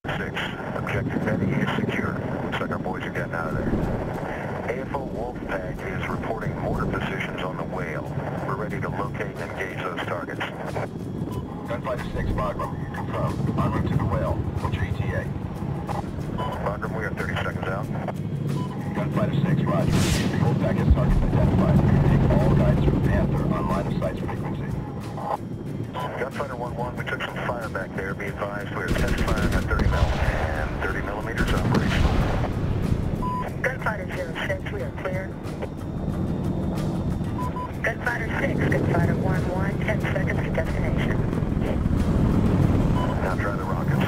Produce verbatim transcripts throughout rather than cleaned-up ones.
Six. Objective Betty is secure. Looks like our boys are getting out of there. A F O Wolfpack is reporting mortar positions on the Whale. We're ready to locate and engage those targets. Gunfighter six, Bagram, confirmed. En route to the Whale. What's your E T A? Bagram, we are thirty seconds out. Gunfighter six, roger. The Wolfpack has targets identified. Take all guidance from Panther on line of sight frequency. Gunfighter one one, we took some fire back there. Be advised, we are test firing at thirty mil and thirty millimeters operational. Gunfighter zero six, we are clear. Gunfighter six, Gunfighter one one, ten seconds to destination. Now try the rockets.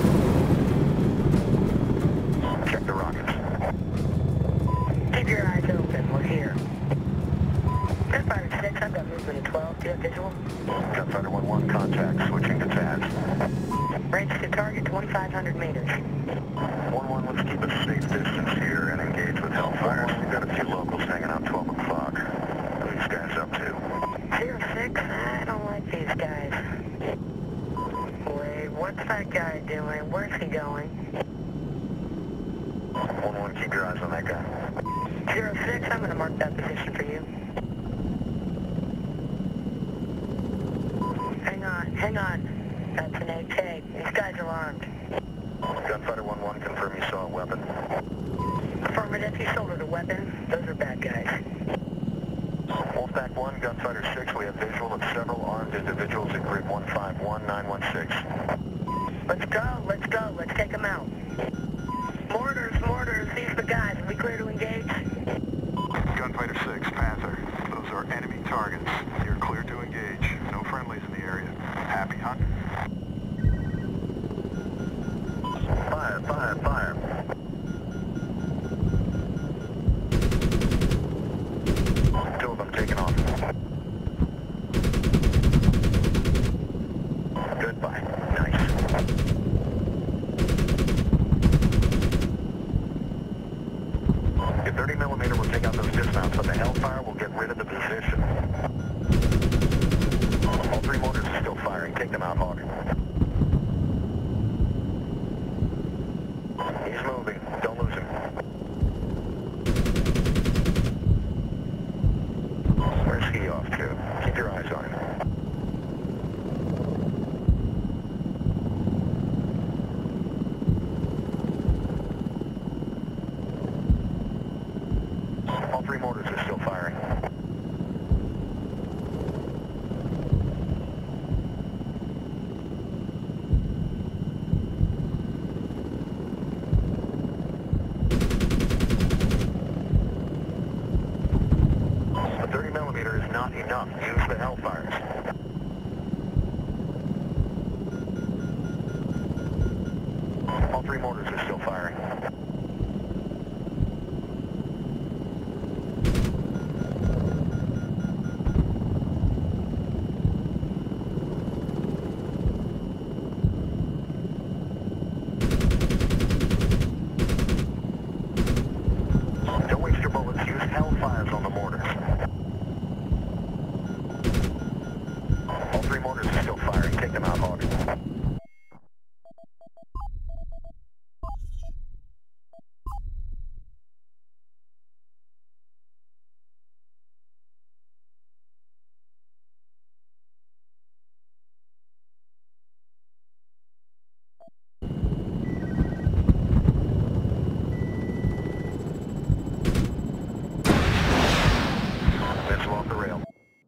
Check the rockets. Keep your eyes open, we're here. Gunfighter six, I've got movement at twelve, do you have visual? Gunfighter one one, contact, switching to T A S. Range to target twenty-five hundred meters. one one, let's keep a safe distance here and engage with Hellfires. We've got a few locals hanging out twelve o'clock. What are these guys up to? zero six, I don't like these guys. Wait, what's that guy doing? Where's he going? one one, keep your eyes on that guy. zero six, I'm going to mark that position for you. Hang on, hang on. That's an A K. These guys are armed. Gunfighter one one, confirm you saw a weapon. Affirmative, he shouldered a weapon. Those are bad guys. Wolfpack one, Gunfighter six, we have visual of several armed individuals at grid one five one nine one six. Let's go, let's go, let's take them out. Mortars, mortars, these are the guys. Are we clear to engage? Gunfighter six, Panther. Those are enemy targets. You're clear to engage. No friendlies in the area. Happy hunting. Fire, fire, fire. Two of them taking off. Goodbye. Nice. Your thirty millimeter will take out those dismounts, but the Hellfire will get rid of the position. All three mortars are still firing. Take them out, Hawk. He's moving. Don't lose him. Where's he off to? Keep your eyes on him. All three mortars are still firing. The thirty millimeter is not enough. Use the Hellfires. All three mortars are still firing. Don't waste your bullets. Use Hellfires on the mortars. All three mortars are still firing. Take them out, Hawk. Missile off the rail.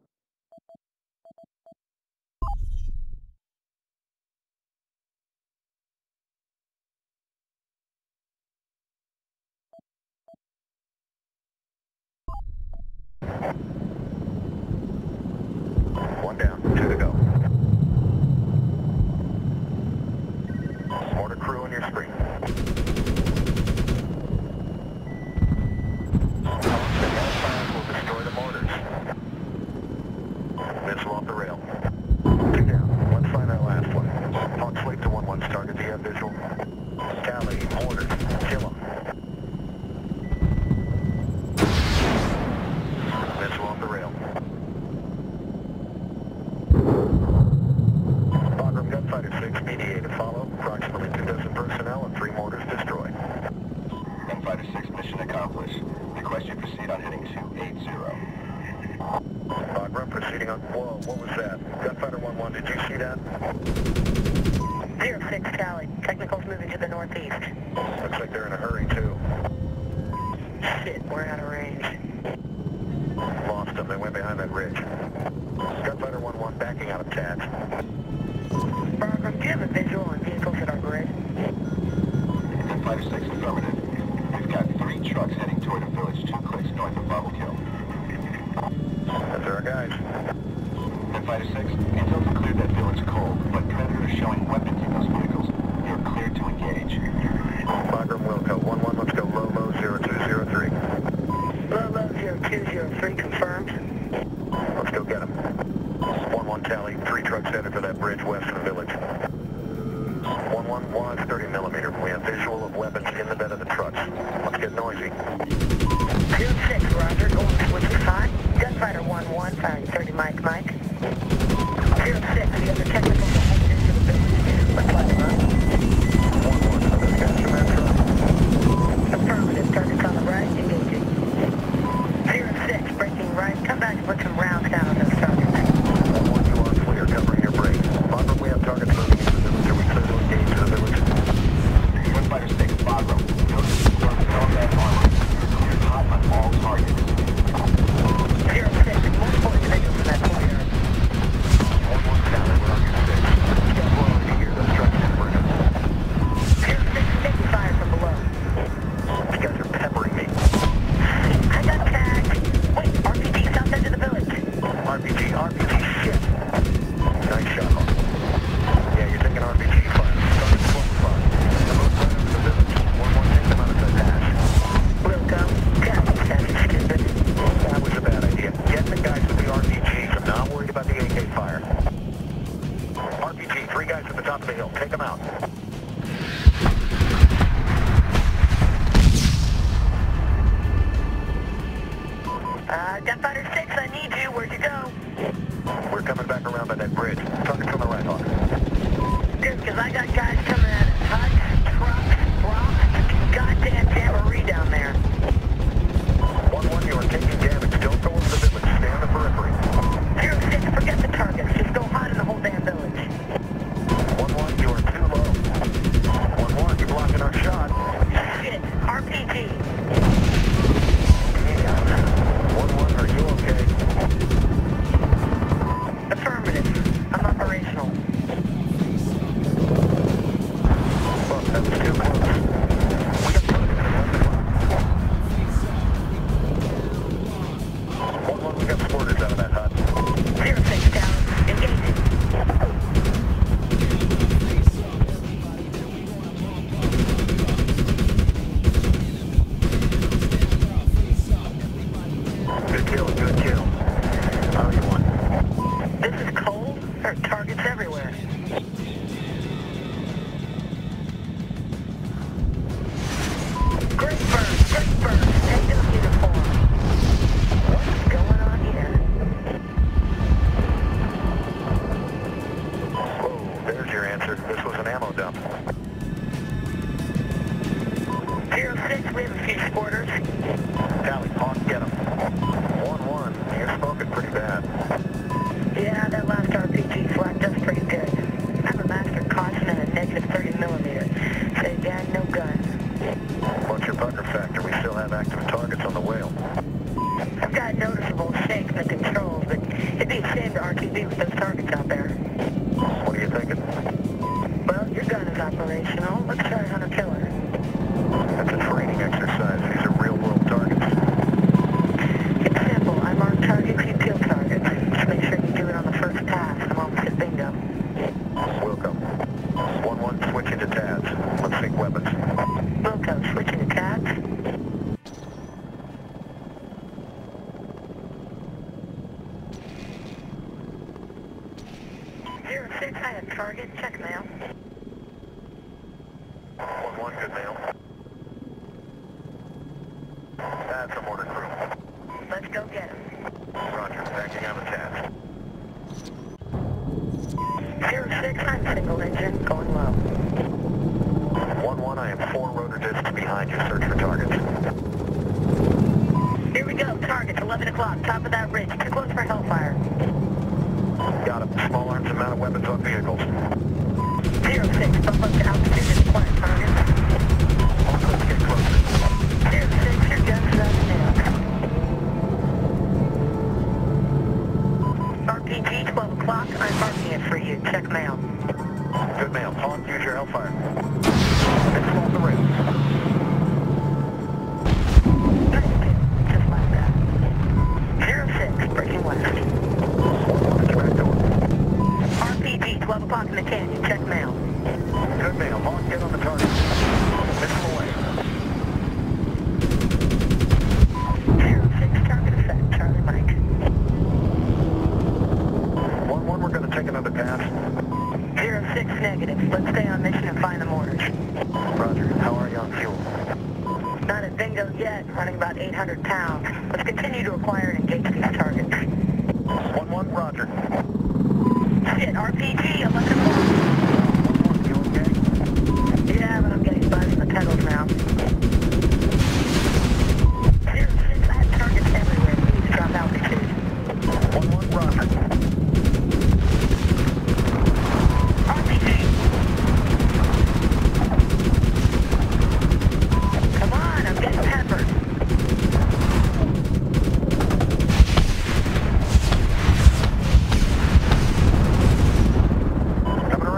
One down, two to go. Mortar crew on your screen. The Hellfires will destroy the mortars. Missile off the rail. Two down. Let's find that last one. Hawk slate to one one's target. Do you have visual? Tally, mortars. Kill them. Missile off the rail. Bagram Gunfighter six, mediate to follow. Approximately two dozen personnel. Tally. Technical's moving to the northeast. Looks like they're in a hurry, too. Shit, we're out of range. Lost them. They went behind that ridge. Gunfighter one one backing out of T A D. Bagram, do you have a visual on vehicles at our grid? Gunfighter six, affirmative. We've got three trucks heading toward a village two clicks north of Bobble Kill. That's our guys. Gunfighter six, intel to clear that village cold, but Predator is showing weapons in those vehicles. You're cleared to engage. Bagram Wilco, one one, let's go low, low, zero two zero three. Low, low, zero two zero three, confirmed. Let's go get them. one one Tally, three trucks headed for that bridge west of the village. one one, was thirty millimeter. We have visual of weapons in the bed of the trucks. Let's get noisy. zero six, roger, going switch is hot. Gunfighter one one, firing thirty Mike Mike. zero six, the other technicals are headed into the village. Let's let them up. one one, are those guys from that truck? Affirmative, targets on the right, engaging. zero six, breaking right, come back and put some rounds down on those targets. one one, you are clear, covering your break. Bagram, we have targets moving into the village. Are we clear to engage to the village? Gunfighter six, Bagram. Village is stormed with combat armor. You're hot on all targets. zero six, multiple individuals in that corner. one one Tally, we're on your six. Get below to hear those trucks in front of us. zero six, taking fire from below. You guys are peppering me. I got tagged. Wait, R P G south end of the village. R P G, R P G, shit. Nice shot, Hawk. Yeah, you're thinking R P G fire. Start at twelve o'clock. The boat right into the village. one one, take them out of the dash. Wilco, God, that's stupid. That was a bad idea. Get the guys with the R P Gs. I'm not worried about the A K fire. R P G, three guys at the top of the hill. Take them out. Uh, Gunfighter six, I need you. Where'd you go? We're coming back around by that bridge. Target's on the right, Hawk. Good, because I got guys coming at us. Huts, trucks, rocks, goddamn jamboree down there. one one, you are taking damage. Don't go over the village. Stay on the periphery. zero six, forget the targets. Just go hot in the whole damn village. one one, you are too low. one one, you're blocking our shot. Shit, R P G. one one, are you okay? Affirmative. I'm operational. Well, that was too close. We got target at eleven o'clock. one one, we got sporters out of that hut. zero six down. Engaging. Good kill, good kill. How do you want? This is cold. There are targets everywhere. Great burn, great burn. Take those uniform. What's going on here? Whoa, there's your answer. This was an ammo dump. zero six, we have a few sporters. Tally, Hawk, get him. one one, you're smoking pretty bad. Yeah, that last R P G flagged us pretty good. I have a master caution and a negative thirty millimeter. Say again, no gun. What's your pucker factor? We still have active targets on the whale. I've got noticeable shakes in the controls, but it'd be a shame to R T B with those targets out there. What are you thinking? Well, your gun is operational. Let's try hunter-killer. That's a training exercise. These are real-world targets. It's simple. I mark targets, you kill targets. Just make sure you do it on the first pass. I'm almost at bingo. Welcome. one one, switching to T A Ds. Let's sync weapons. Wilco, switching to tabs. zero six, I have target. Check mail. one one, good mail. That's a mortar crew. Let's go get him. Roger, backing out of T A Ds. zero six, I'm single engine, going low. one one, I am four rotor discs behind you. Search for targets. Here we go, targets, eleven o'clock, top of that ridge, too close for hellfire. Got him. Small arms and mounted weapons on vehicles. zero six, bump up to altitude and acquire targets. All clear, get closer. Zero six, your gun's up now. R P G, twelve o'clock, I'm marking it for you. Check mail. Good mail. Hawk, use your Hellfire. It's off the rails. Just like that. Zero six, breaking west. Track door. R P G, twelve o'clock in the canyon. Check mail. Good mail. Hawk, get on the target. Missile away. Zero six, target effect. Charlie Mike. one one, we're going to take another pass. Zero six, negative. Let's stay on mission and find the mortars. Roger. How are you on fuel? Not at bingo yet, running about eight hundred pounds. Let's continue to acquire and engage these targets. one one, roger. Shit, R P G, eleven o'clock. one one, you okay? Yeah, but I'm getting buzzed in the pedals now. Zero six, I have targets everywhere. Please drop altitude. one one, roger. R P G. Come on, I'm getting peppered. Coming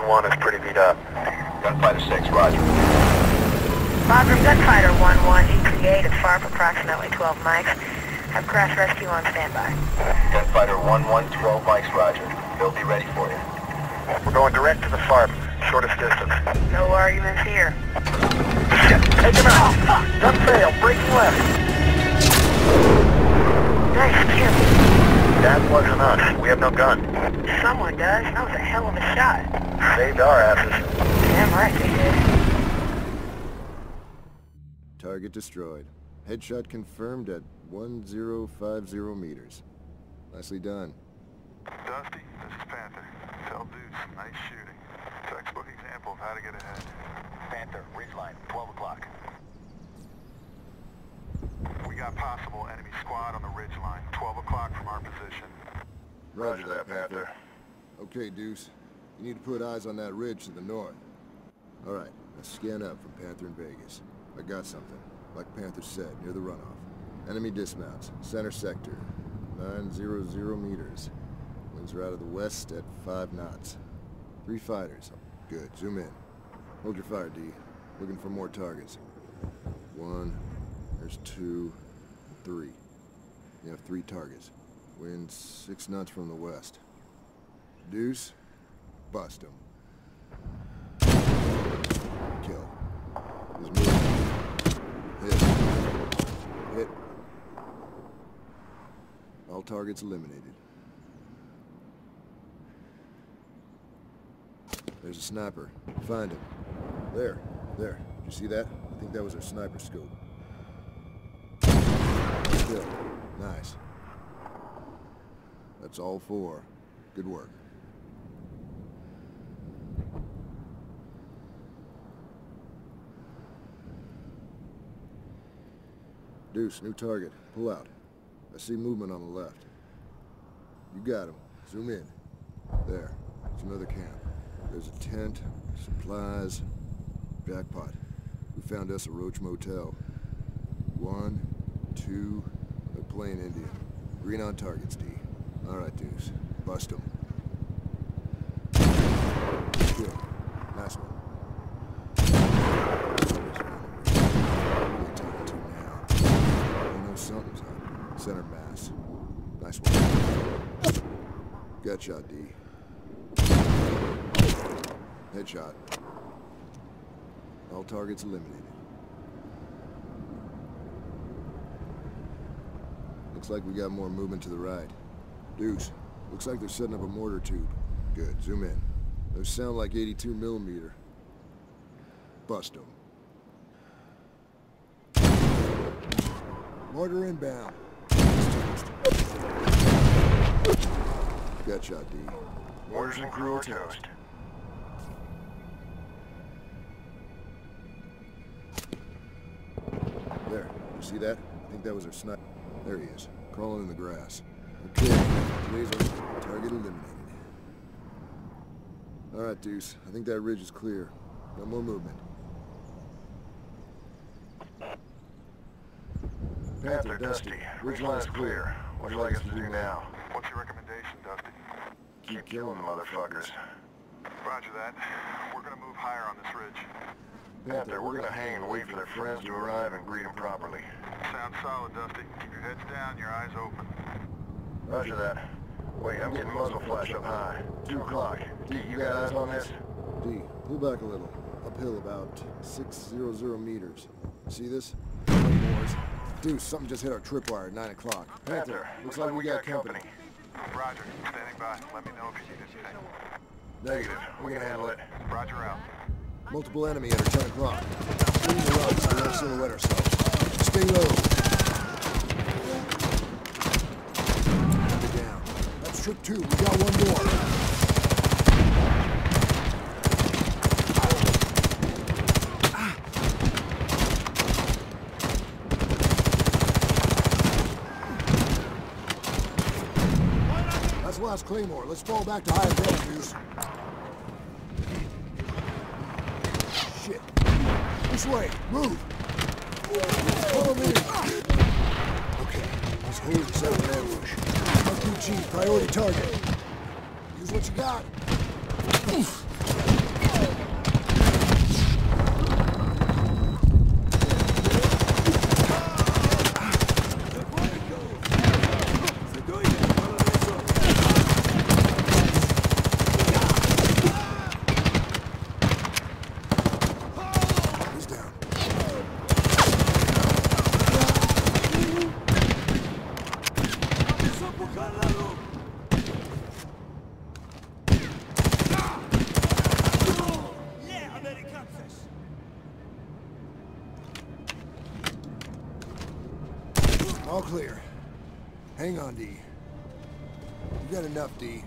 one is pretty beat up. Gunfighter six, roger. Roger, Gunfighter one one, E three eight at F A R P, approximately twelve mics. Have crash rescue on standby. Gunfighter one one, twelve mics, roger. They'll be ready for you. We're going direct to the F A R P, shortest distance. No arguments here. Shit, take him out! Gun fail, breaking left. Nice kill. That wasn't us. We have no gun. Someone does. That was a hell of a shot. Saved our asses. Damn right they did. Target destroyed. Headshot confirmed at one zero five zero meters. Nicely done. Dusty, this is Panther. Tell Deuce, nice shooting. Textbook example of how to get ahead. Panther, ridgeline, twelve o'clock. We got possible enemy squad on the ridge line, twelve o'clock from our position. Roger that, Panther. Okay, Deuce. You need to put eyes on that ridge to the north. Alright, now scan up from Panther in Vegas. I got something. Like Panther said, near the runoff. Enemy dismounts. Center sector. nine hundred meters. Winds are out of the west at five knots. Three fighters. Good. Zoom in. Hold your fire, D. Looking for more targets. One. There's two. Three. You have three targets. Wind six knots from the west. Deuce. Bust him. Kill. He's moving. Hit. Hit. All targets eliminated. There's a sniper. Find him. There. There. Did you see that? I think that was our sniper scope. Kill. Nice. That's all four. Good work. Deuce, new target. Pull out. I see movement on the left. You got him. Zoom in. There. It's another camp. There's a tent, supplies, jackpot. We found us a Roach Motel. One, two, they're playing Indian. Green on targets, D. All right, Deuce. Bust them. Good. Nice one. Who are you talking to now? I know something's up. Center mass. Nice one. Gut shot, D. Headshot. All targets eliminated. Looks like we got more movement to the right. Deuce, looks like they're setting up a mortar tube. Good, zoom in. Those sound like eighty-two millimeter. Bust them. Mortar inbound. Gut shot, D. Orders and crew are toast. There, you see that? I think that was our sniper. There he is, crawling in the grass. Okay, laser target eliminated. All right, Deuce, I think that ridge is clear. No more movement. Panther, Dusty, ridge line's clear. What would you like us to do now? What's your recommendation, Dusty? Keep killing motherfuckers. Roger that. We're gonna move higher on this ridge. Panther, we're gonna hang and wait for their friends to arrive and greet them properly. Sounds solid, Dusty. Keep your heads down, your eyes open. Roger that. Wait, I'm getting muzzle flash up high. Two o'clock. D, you got eyes on this? D, pull back a little. Uphill about six hundred meters. See this? Boys. Deuce, something just hit our tripwire at nine o'clock. Panther, looks like we got company. Roger. Standing by. Let me know if you need anything. Negative. We can handle it. Roger out. Multiple enemy at our ten o'clock. Clean the rocks so we don't silhouette ourselves. Stay low. Get down. That's trip two. We got one more. That's last Claymore. Let's fall back to higher ground, Deuce. Shit. This way. Move. Follow me. Okay. Let's hold and set an ambush. R P G, priority target. Use what you got. All clear. Hang on, D. You got enough, D.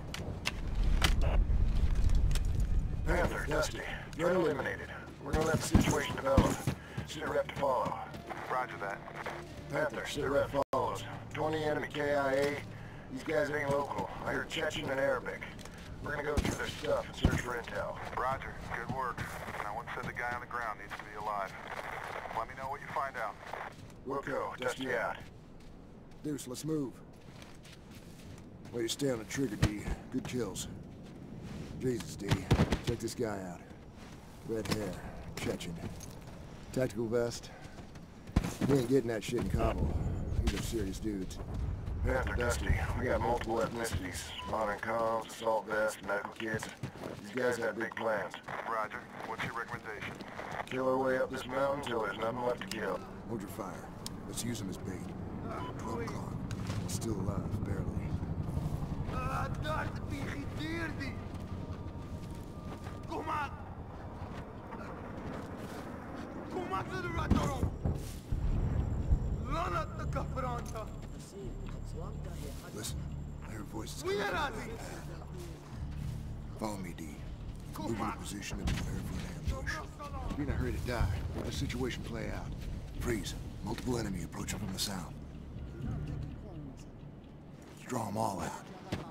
Panther, Dusty, you're eliminated. We're gonna let the situation develop. Sit rep to follow. Roger that. Panther, sit rep follows. twenty enemy K I A. These guys ain't local. I heard Chechen and Arabic. We're gonna go through their stuff and search for intel. Roger. Good work. Now one said the guy on the ground needs to be alive. Let me know what you find out. Wilco, Dusty out. Deuce, let's move. Way to stay on the trigger, D. Good kills. Jesus, D. Check this guy out. Red hair. Chechen. Tactical vest. He ain't getting that shit in Kabul. These are serious dudes. Panther, Dusty, we got multiple ethnicities. Modern comms, assault vests, medical kits. These guys have big plans. Roger. What's your recommendation? Kill our way up this mountain till there's nothing left to kill. Hold your fire. Let's use him as bait. twelve o'clock. Still alive, barely. Listen, I hear voices coming from the path. Follow me, D. Move into position and prepare for an ambush. Be in a hurry to die. Let the situation play out. Freeze. Multiple enemy approaching from the south. Let's draw them all out.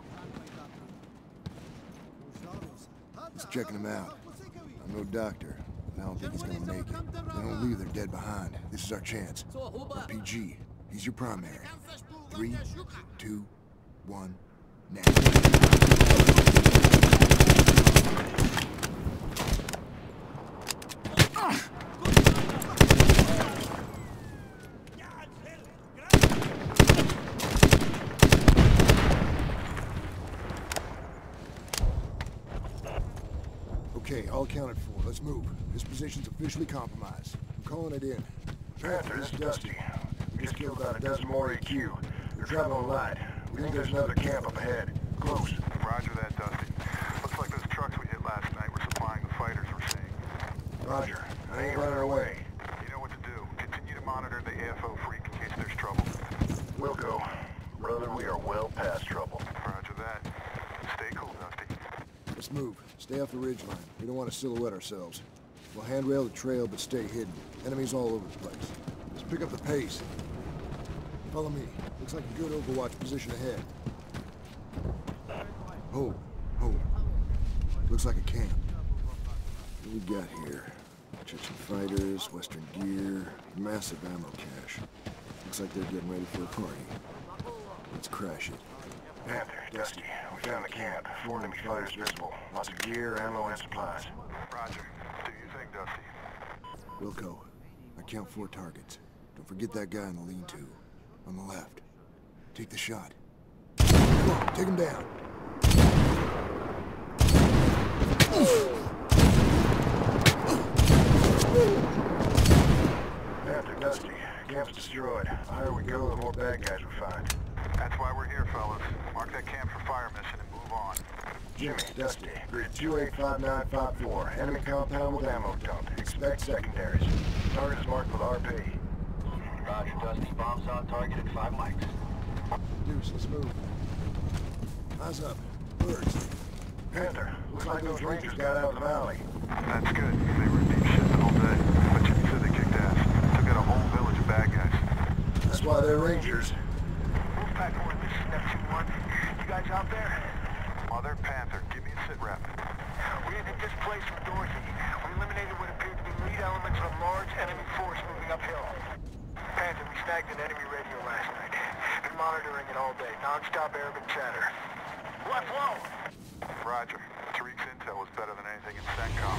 Just checking them out. I'm no doctor, but I don't think he's gonna make it. They don't leave their dead behind. This is our chance. R P G, he's your primary. Three, two, one, now. Okay, all accounted for. Let's move. This position's officially compromised. I'm calling it in. Panther, this is Dusty. We just killed about a dozen more A Q. They're traveling light. We think there's another camp up ahead. Close. Roger that, Dusty. Looks like those trucks we hit last night were supplying the fighters we're seeing. Roger. I ain't running away. You know what to do. Continue to monitor the A F O freak in case there's trouble. Wilco, brother, we are well past trouble. Roger that. Stay cool, Dusty. Let's move. Stay off the ridgeline. We don't want to silhouette ourselves. We'll handrail the trail, but stay hidden. Enemies all over the place. Let's pick up the pace. Follow me. Looks like a good overwatch position ahead. Hold. Hold. Looks like a camp. What we got here? Chechen fighters, Western gear, massive ammo cache. Looks like they're getting ready for a party. Let's crash it. Panther, Dusty, we found the camp. Four enemy fighters visible. Lots of gear, ammo, and supplies. Roger. Do you think, Dusty? Wilco, I count four targets. Don't forget that guy in the lean-to. On the left. Take the shot. Come on, take him down. Panther, Dusty, camp's destroyed. The higher we go, the more bad guys we find. That's why we're here, fellas. Mark that camp for fire mission and move on. Jimmy, Dusty, grid two eight five nine five four. Enemy compound with ammo dump. Expect secondaries. Target is marked with R P. Roger, Dusty. Bombs on target at five mics. Deuce, let's move. Eyes up. Birds. Panther, looks like those Rangers got out of the valley. That's good. They were in deep shit the whole day. But Jimmy said they kicked ass. Took out a whole village of bad guys. That's why they're Rangers. Wolfpack one, this is Neptune one. You guys out there? Mother Panther, give me a sit rep. We entered this place from Dorothy. We eliminated what appeared to be lead elements of a large enemy force moving uphill. Panther, we snagged an enemy radio last night. Been monitoring it all day. Non-stop Arabic chatter. Left low! Roger. Tariq's intel was better than anything in CENTCOM.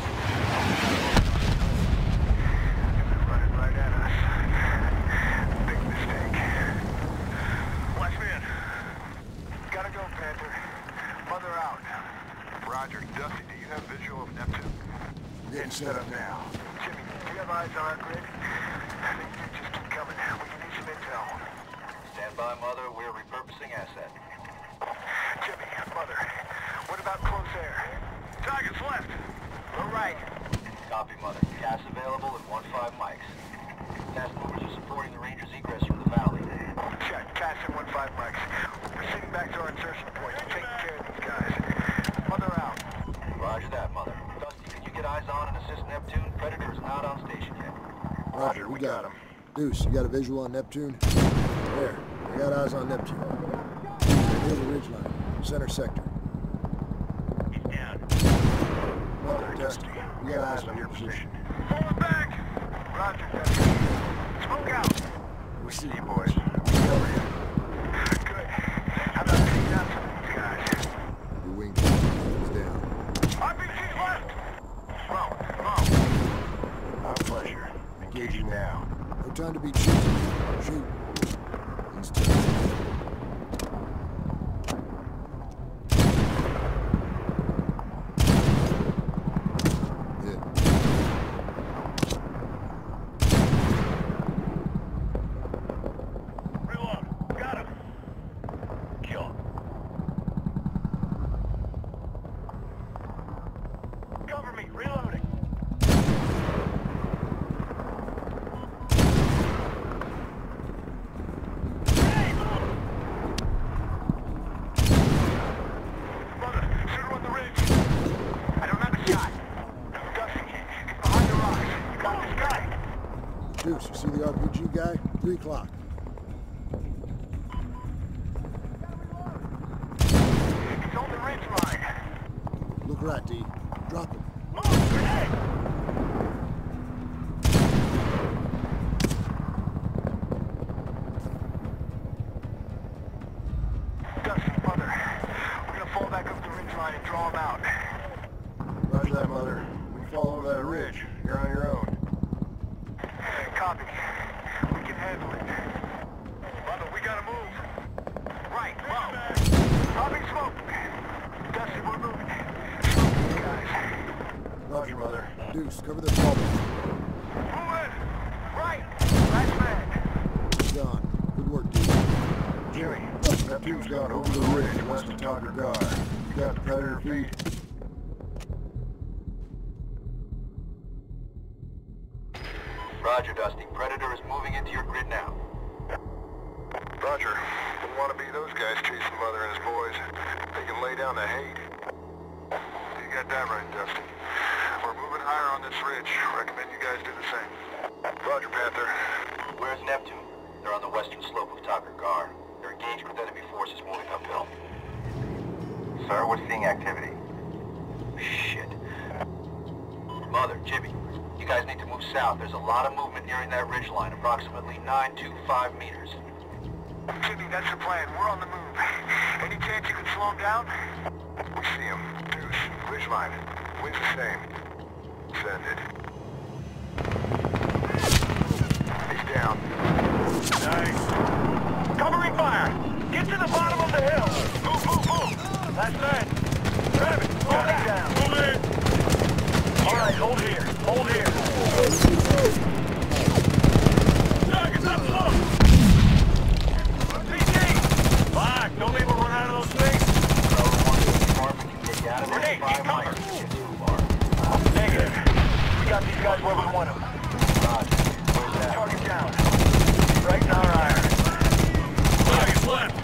They're running right at us. Big mistake. Watch me in. Gotta go, Panther. Mother out. Roger. Dusty, do you have visual of Neptune? Getting set up now. Jimmy, do you have eyes on our grid? The units just keep coming. We can use some intel. Stand by, Mother. We're repurposing asset. Jimmy, Mother, what about close air? Target's left. All right. Copy, Mother. Gas available at one five mics. Task movers are supporting the Rangers' egress from the valley. Casson one five Mike's. We're proceeding back to our insertion point. We're taking care of these guys. Mother out. Roger that, Mother. Dusty, can you get eyes on and assist Neptune? Predator is not on station yet. Roger, we got him. Deuce, you got a visual on Neptune? There, we got eyes on Neptune. Near the ridgeline, center sector. He's down. Mother, Dusty, we got eyes on your position. Falling back! Roger, Dusty. Smoke out. We see you, boys. We cover you. Good. How about taking out some of these guys? Your wing is down. R P G's left! Whoa, whoa. Our pleasure. Engaging now. No time to be cheesy. Shoot. Instant. Hit. Reload. Got him. Kill. Cover me. Reloading. Deuce, you see the R P G guy? Three o'clock. He's on the ridge line. Look right, D. Drop him. Move, grenade! Dusty, Mother. We're gonna fall back up the ridge line and draw him out. Roger that, Mother. We fall over that ridge. You're on your own. Copy. We can handle it. Mother, we gotta move. Right, whoa. Copy smoke. Dusty, we're moving. Smoke these guys. Roger, Mother. Deuce, cover the ball. Moving! Right! Last man. Gone. Good work, Deuce. Jimmy, Neptune's gone over the ridge west of Talker Gar. You got the Predator feed? Roger, Dusty. Predator is moving into your grid now. Roger. Wouldn't want to be those guys chasing Mother and his boys. They can lay down the hate. You got that right, Dusty. We're moving higher on this ridge. Recommend you guys do the same. Roger, Panther. Where's Neptune? They're on the western slope of Talker Gar. They're engaged with enemy forces moving uphill. Sir, we're seeing activity. Shit. Mother, Jimmy, you guys need to move south. There's a lot of movement nearing that ridgeline, approximately nine to five meters. Jimmy, that's the plan. We're on the move. Any chance you can slow him down? We see him. Deuce. Ridgeline. Wind's the same. Send it. He's down. Nice. Covering fire. Get to the bottom of the hill. Move, move, move. Last man. Grab it. Hold it down. Move in. All right, hold here. Hold here. Target's up low. P T. Fuck, don't leave him run out of those things. Grenade, keep cover. Negative. We got these guys where we want them. Target down. Right in our iron. Target's left.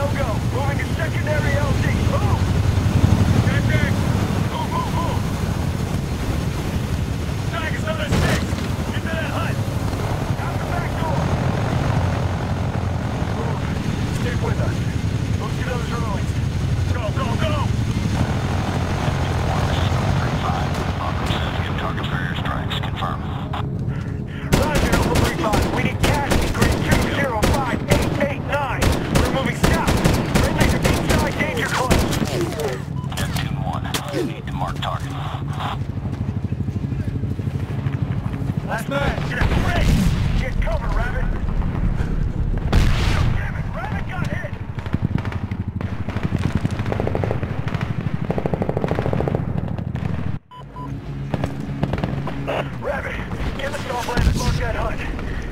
no-go. Moving to secondary L Z. Move! Get back! Move, move, move! Tigers on the six! Get to that hut! Out the back door! Move. Stick with us. Move to those ruins. Go, go, go! thirty-five. Officer says give target for airstrikes. Confirm. Roger, Nova three five. We need cash increase two zero five eight eight nine. We're moving south. Friendly's inside danger close. Neptune one. You need to mark target. Last man. Get a break. Get cover, Rabbit. Oh, damn it. Rabbit got hit. Rabbit, get the stop land and mark that hut.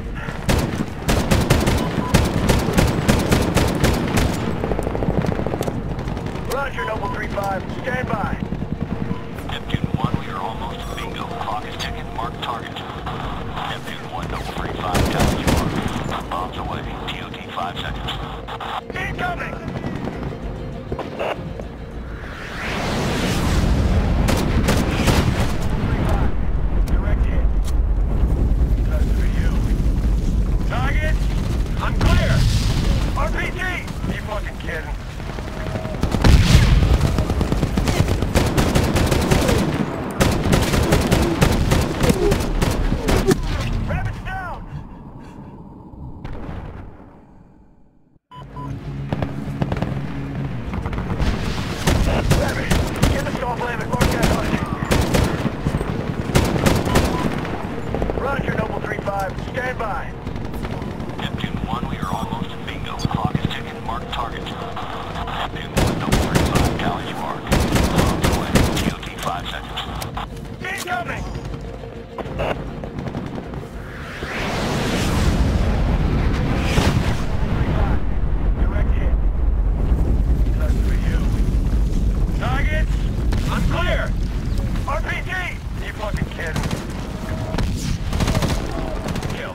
Roger, Noble three five. Stand by. Neptune one, we are almost at bingo. Clock is ticking. Mark target. Neptune one, Noble three five, challenge mark. Bombs away. T O T five seconds. Incoming! Direct hit. That's for you. Target! I'm clear! R P G! You fucking kidding? Rabbit's down! Rabbit, get the stop lamp and mark that hut. Roger, Noble three five. Stand by. Neptune one, we are almost at bingo. Clock is ticking. Mark target. Neptune one, Noble three five, challenge mark. Bombs away. T O T five seconds. Incoming! Direct hit. That's for you. Targets! I'm clear! R P G! You fucking kidding? Kill.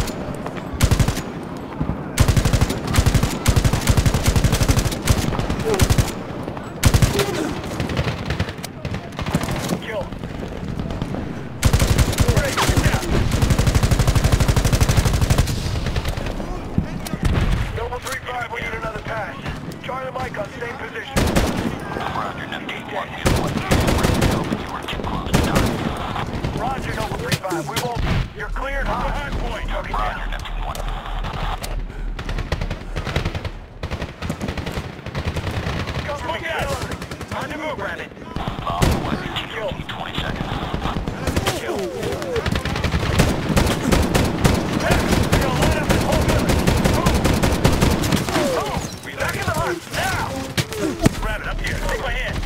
Kill. Break, get down. Noble three five, we need another pass. Charlie Mike on same position. Roger, Neptune one, you have one unit ready to go, but you are too close to target. Roger, Noble three five, we won't... You're cleared on the hard point. Okay, Roger, down. Neptune one. Come quick out! On the move, Rabbit. Bombs away. T O T twenty seconds. Kill. Rabbit, we're gonna line up this whole village. Move! Move! We back in the hunt, now! Rabbit, up here, take my hand.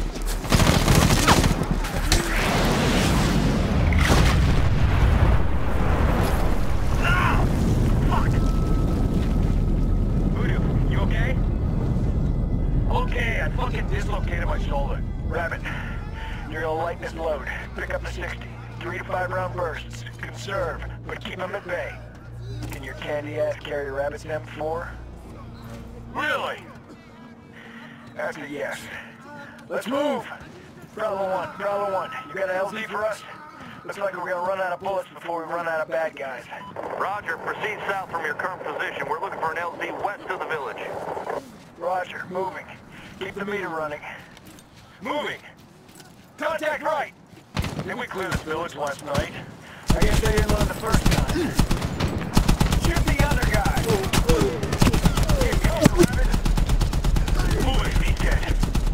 Now! Fuck! Voodoo, you okay? Okay, I fucking dislocated my shoulder. Rabbit, you're gonna lighten this load. Pick up the sixty. Three to five round bursts. Conserve, but keep them at bay. Can your candy ass carry Rabbit's M four? Really? That's a yes. Let's move! Bravo one, Bravo one, you got an L Z for us? Looks like we're gonna run out of bullets before we run out of bad guys. Roger, proceed south from your current position. We're looking for an L Z west of the village. Roger, moving. Keep the meter running. Moving! Contact right! Didn't we clear this village last night? I guess they didn't learn the first time. Shoot the other guy! Get cover, Rabbit! Moving, he's dead.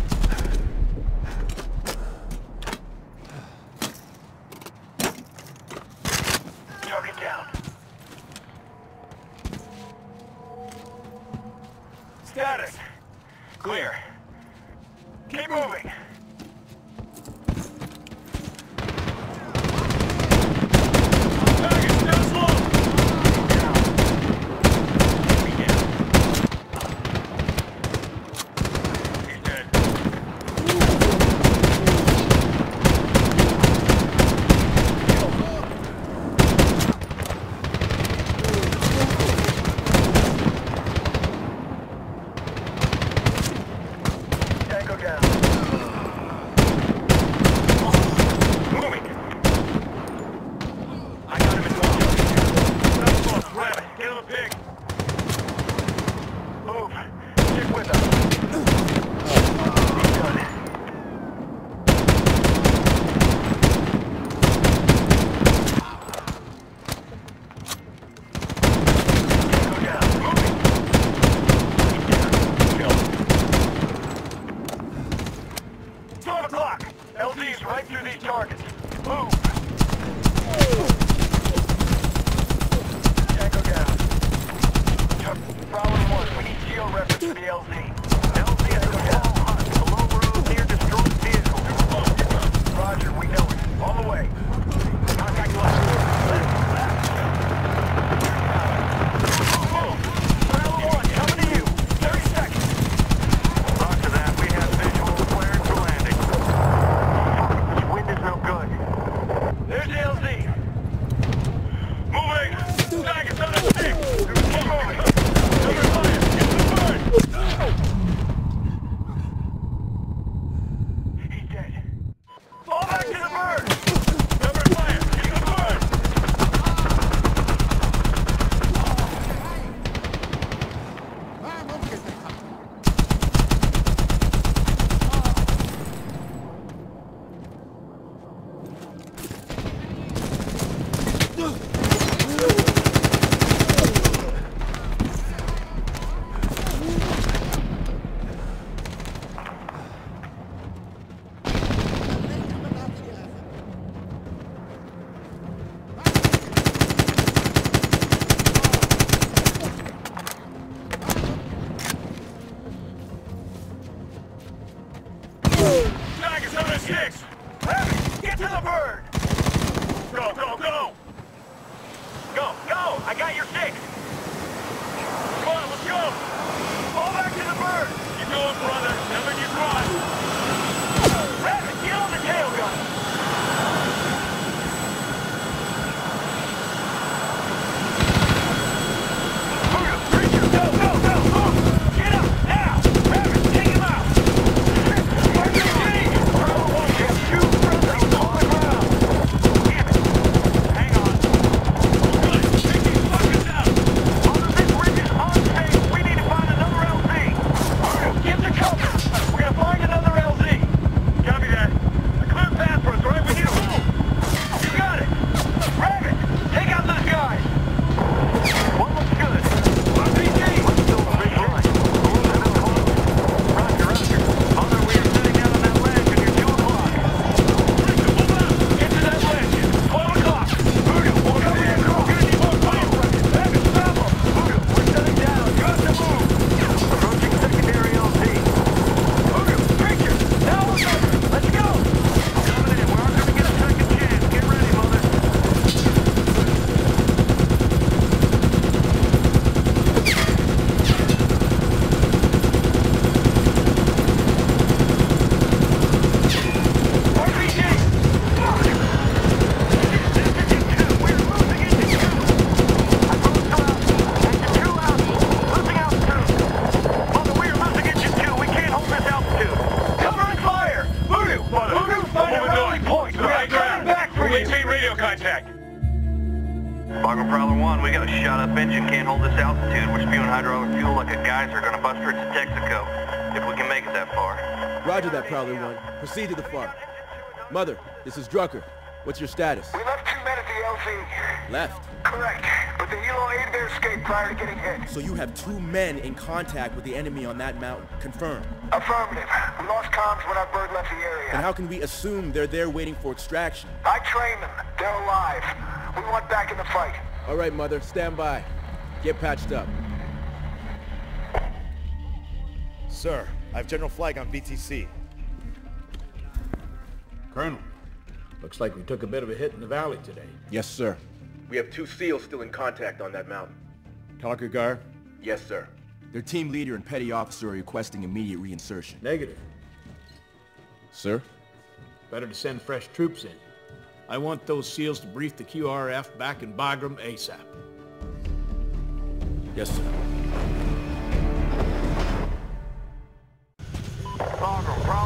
Target down. Status. Clear. Keep moving. Target still slow. Down. Enemy down. He's dead. down. Moving. I got him in one. That's close. Grab it. Get him a pig. Move. Stick with us. He's done. Go down. Moving. twelve o'clock. L Z's right through these targets. Move. Tango down. Prowler one, we need geo reference for the L Z. L Z is a small hut, below road near destroyed vehicles. Roger, we know it. On the way. Contact left. Left, left. Move. Prowler one, coming to you. thirty seconds. Roger that, we have visual clearance for landing. This wind is no good. There's the L Z. Moving! Target's on the stick! Keep moving! Cover fire! Get the bird! He's dead. Fall back to the bird! Cover fire! Get the bird! Target's on the six! Rabbit, get to the bird! Go, go, go! Go, go! I got your six! Come on, let's go! Fall back to the bird! Keep going, brother. Never get caught. Rabbit, get on the tail gun! Preacher, go, go, go! Move! Get up, now! Rabbit, take him out! R P G! Prowler one, you have two friendlies on the ground! Damn it! Hang on. Good, take these fuckers out! Although this ridge is unsafe, we need to find another L Z! Arnold, get to cover! We're gonna find another L Z! Copy that. A clear path for us, right? We need to move! You got it! Rabbit, take out those guys! One looks good. R P G! Let's build a big line. Roger, roger. Mother, we are sitting down on that ledge and you're two o'clock. Move out! Get to that ledge! twelve o'clock! Voodoo, we'll cover you across. We're gonna need more fire. Rabbit, stop them! Voodoo, we're setting down. You have to move! Approaching secondary L Z. Voodoo, Preacher, now we're covered. Let's go! Coming in. We're not gonna get a second chance. Get ready, Mother. R P G! This is it two. We're losing it to two. I broke two out. That's two out. Losing altitude. Mother, we are losing it to two. We can't hold this altitude. Cover and fire! Voodoo! Voodoo, find a rally point. We are coming back for you. Maintain radio contact. Fargo Prowler one, we got a shot-up engine, can't hold this altitude. We're spewing hydraulic fuel like a geyser, gonna bust her to Texaco, if we can make it that far. Roger that, Prowler one. Proceed to the farm. Mother, this is Drucker. What's your status? We left two men at the L Z. Left. Correct. But the helo aided their escape prior to getting hit. So you have two men in contact with the enemy on that mountain. Confirmed. Affirmative. We lost comms when our bird left the area. And how can we assume they're there waiting for extraction? I trained them. They're alive. We want back in the fight. All right, Mother, stand by. Get patched up. Sir, I have General Flag on B T C. Colonel, looks like we took a bit of a hit in the valley today. Yes, sir. We have two SEALs still in contact on that mountain. Talker Gar? Yes, sir. Their team leader and petty officer are requesting immediate reinsertion. Negative. Sir? Better to send fresh troops in. I want those SEALs to brief the Q R F back in Bagram ASAP. Yes, sir. Fargo,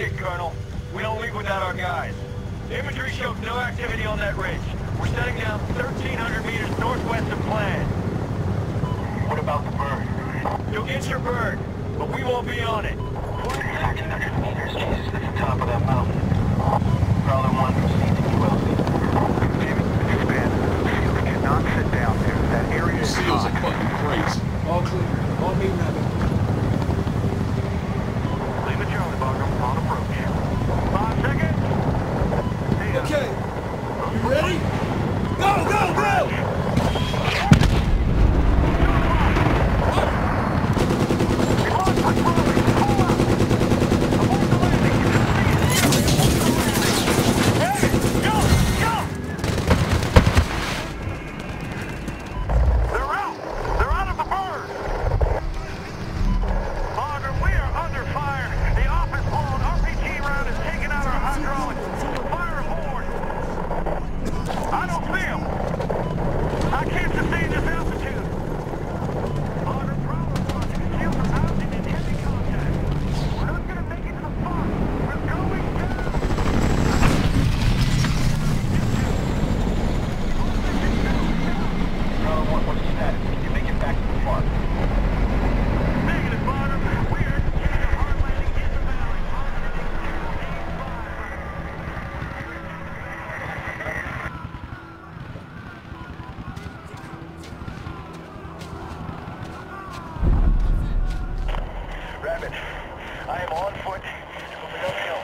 shit, Colonel. We don't leave without our guys. The infantry showed no activity on that ridge. We're setting down thirteen hundred meters northwest of plan. What about the bird? You'll get your bird, but we won't be on it. thirteen hundred meters, Jesus, that's the top of that mountain. Prowler one, proceed to Q L Z. Jimmy, expand. Seals cannot sit down there. That area is Seals hot. are fucking crazy. All clear. All meeting at it. Lima Charlie, Bagram, on approach. Five seconds. Hey, uh, Okay. You ready? Go, go, go! I am on foot, moving uphill.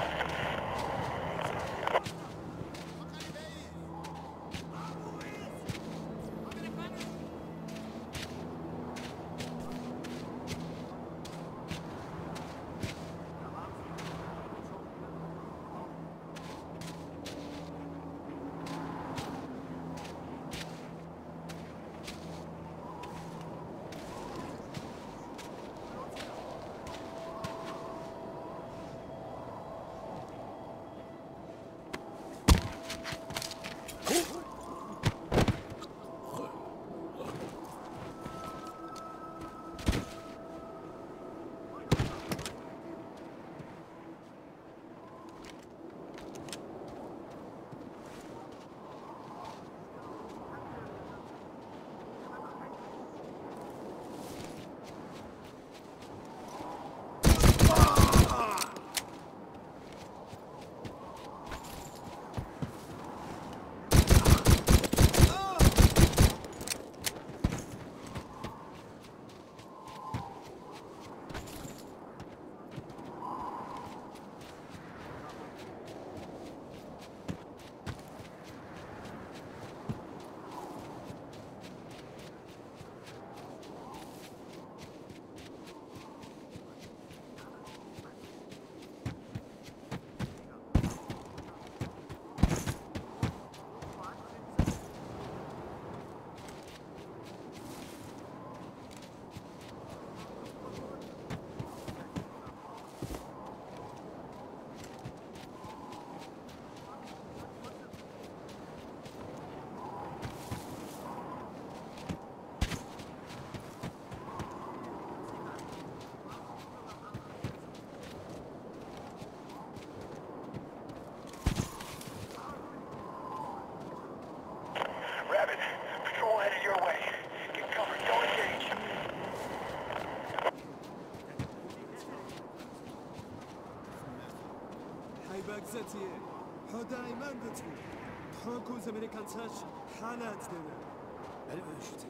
بگذاتی هدای من دتو تا کوز امریکان تاش حالت داره ولی به شوتی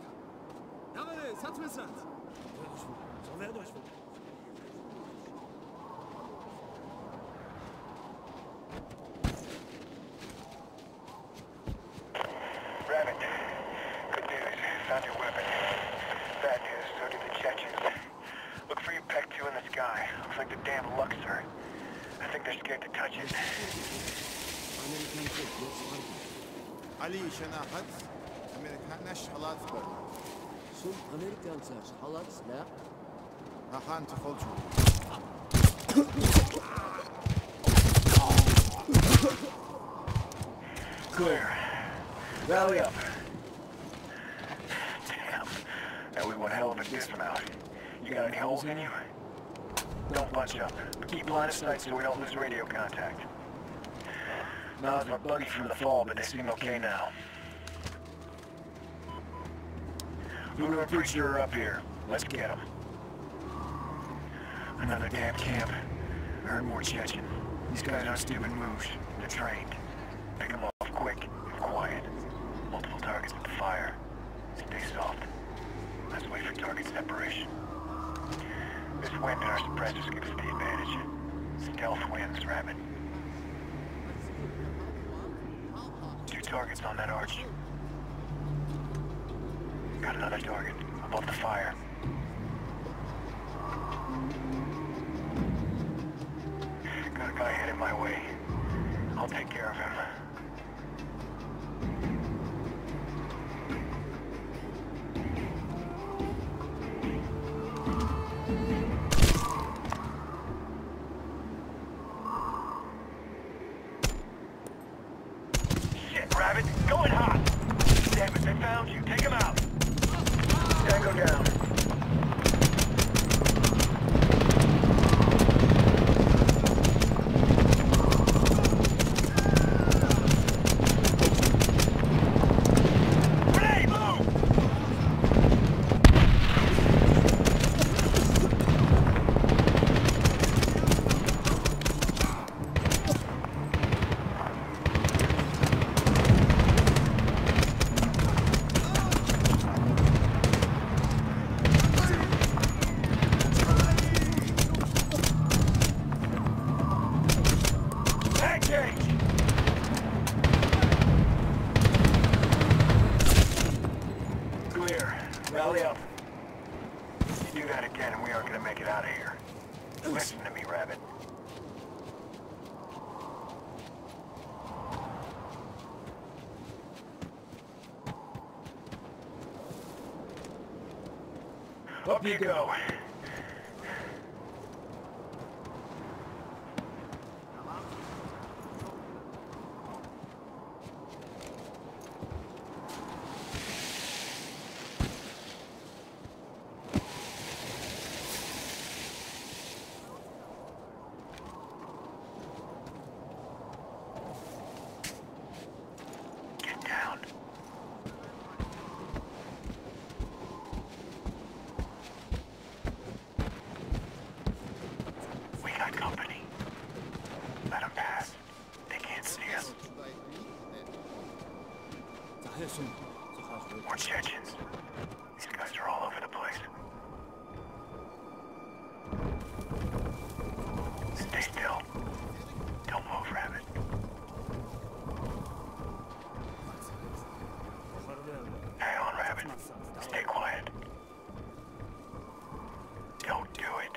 نمره سات بزن زنده داشت Rabbit, good news. Found your weapon. Bad news, so do the Chechens. Look for your P E C two in the sky. Looks like the damn Luxor. I think they're scared to touch it. Ali شناحت أمريكانش حالات بر. شو أمريكان تاش حالات لا؟ هان تفضل. Clear. Rally up. Damn. That was one hell of a dismount. You got any holes in you? Don't bunch up. Keep line of sight so we don't lose radio contact. Nas were buggy from the fall, but they seem okay now. Voodoo and Preacher are up here. Let's get them. Another damn camp. I heard more Chechen. These guys aren't stupid moves. They're trained. Pick them off quick and quiet. Multiple targets with fire. Stay soft. Let's wait for target separation. This wind and our suppressors give us the advantage. Stealth wins, Rabbit. Two targets on that arch. Got another target above the fire. Got a guy headed my way. I'll take care of him. Shit, Rabbit, going hot! Damn it, they found you. Take him out. Tango down. Rally up. You do that again and we aren't gonna make it out of here. Listen to me, Rabbit. Up you go. More Chechens. These guys are all over the place. Stay still. Don't move, Rabbit. Hang on, Rabbit. Stay quiet. Don't do it.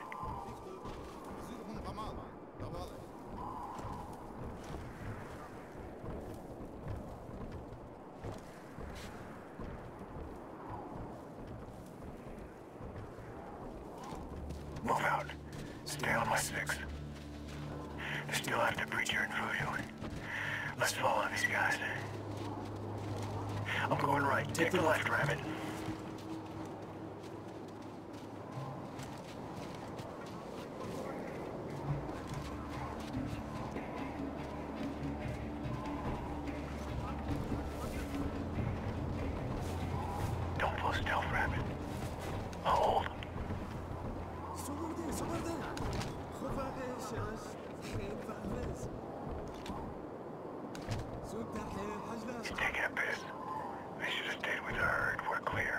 Move out. Stay on my six. They still have to Preacher and Voodoo. Let's follow these guys. I'm going right. Take the left, Rabbit. Don't pull stealth, Rabbit. I'll hold. He's taking a piss. They should have stayed with the herd. We're clear.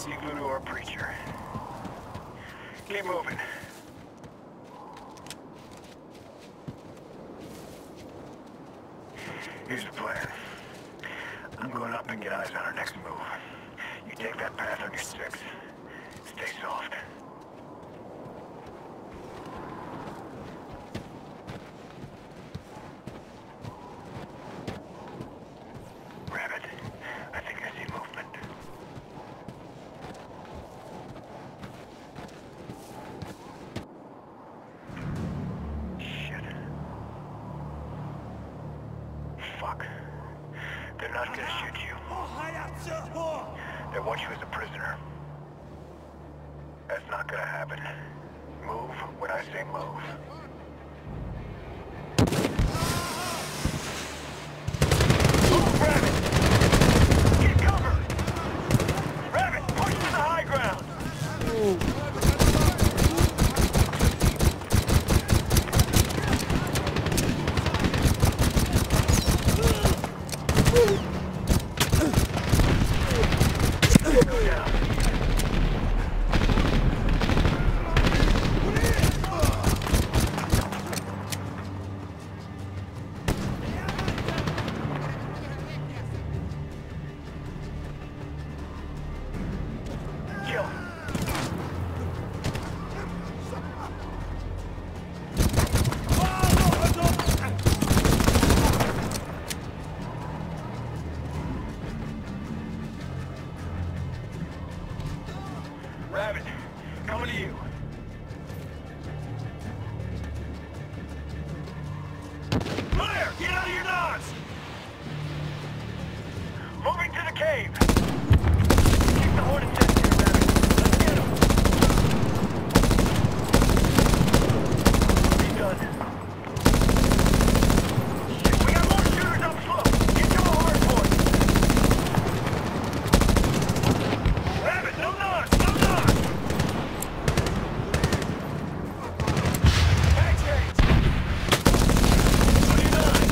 see Voodoo or Preacher. Keep moving. Here's the plan. I'm going up and get eyes on our next move. You take that path on your six. Stay soft. Rabbit, I think I see movement. Shit. Fuck. They're not gonna shoot you. They want you as a prisoner. That's not gonna happen. Move when I say move. Move, Rabbit! Get cover! Rabbit, push to the high ground! Go down. Kill him. Rabbit, coming to you. Clear! Get out of your knots! Moving to the cave. Keep the Hornets in here, Rabbit. Let's get him. He's done. Shit, we got more shooters up slope. Get to a hard point. Rabbit, no knots! No knots! Back change! twenty-nine!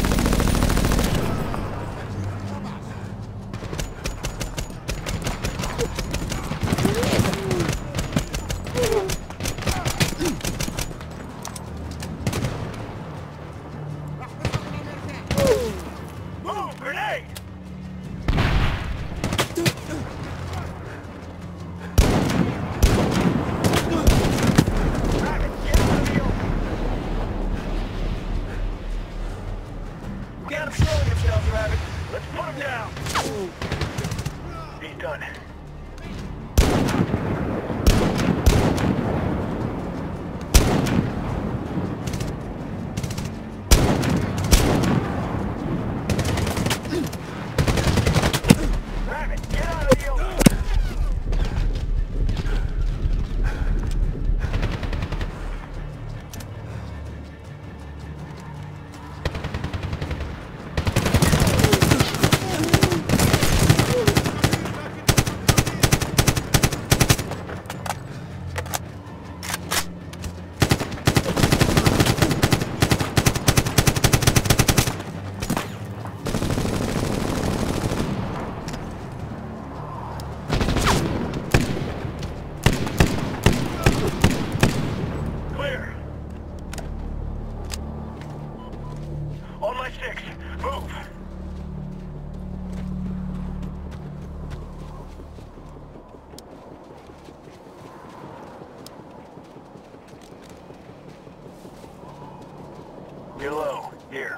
Move! Grenade! Rabbit, get out of the open! We got him showing himself, Rabbit. Let's put him down! He's done. Rabbit, get out of the open! Clear. On my six. Move. Get low. Here.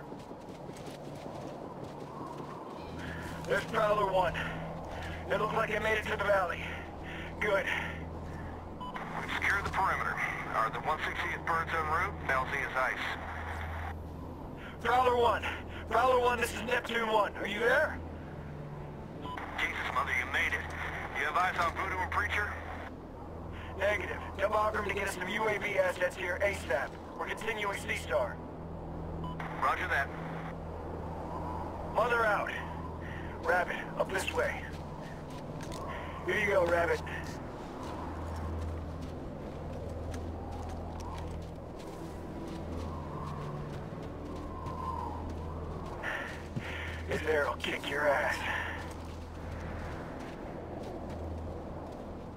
There's Prowler one. It looks like it made it to the valley. Good. We've secured the perimeter. Are the one sixtieth birds en route? L Z is ice. Prowler one. Prowler one, this is Neptune one. Are you there? Jesus, Mother, you made it. You have eyes on Voodoo and Preacher? Negative. Tell Bagram to get us some U A V assets here ASAP. We're continuing C-Star. Roger that. Mother out. Rabbit, up this way. Here you go, Rabbit. His arrow kick your ass.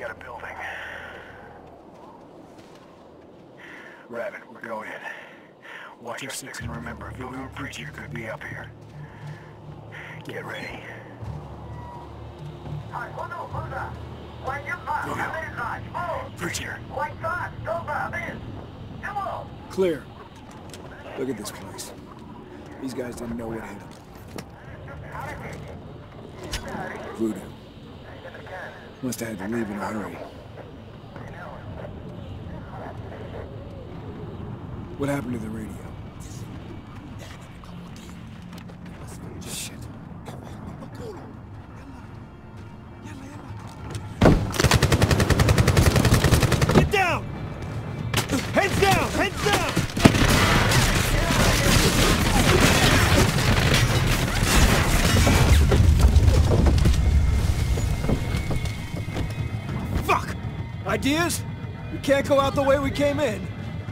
at a building. Rabbit, we're going in. Watch our six and remember, Voodoo Preacher could be up here. Get ready. Voodoo. Preacher. Clear. Look at this place. These guys didn't know what hit them. Voodoo. Must have had to leave in a hurry. What happened to the radio? Shit. Get down! Heads down! Heads down! Fuck! Ideas? We can't go out the way we came in.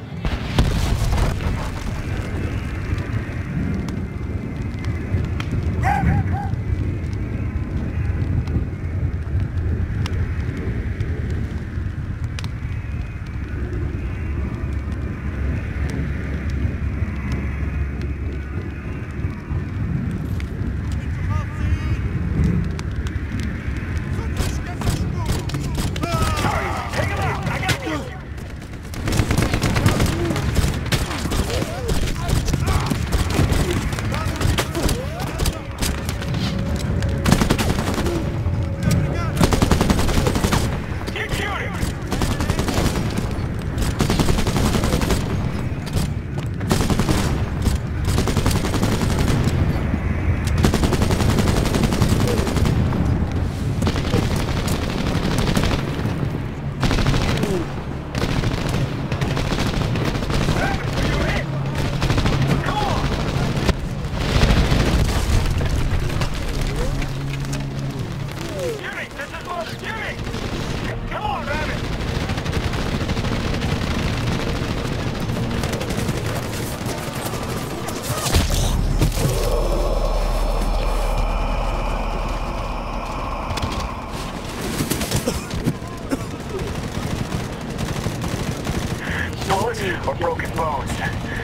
Or broken bones.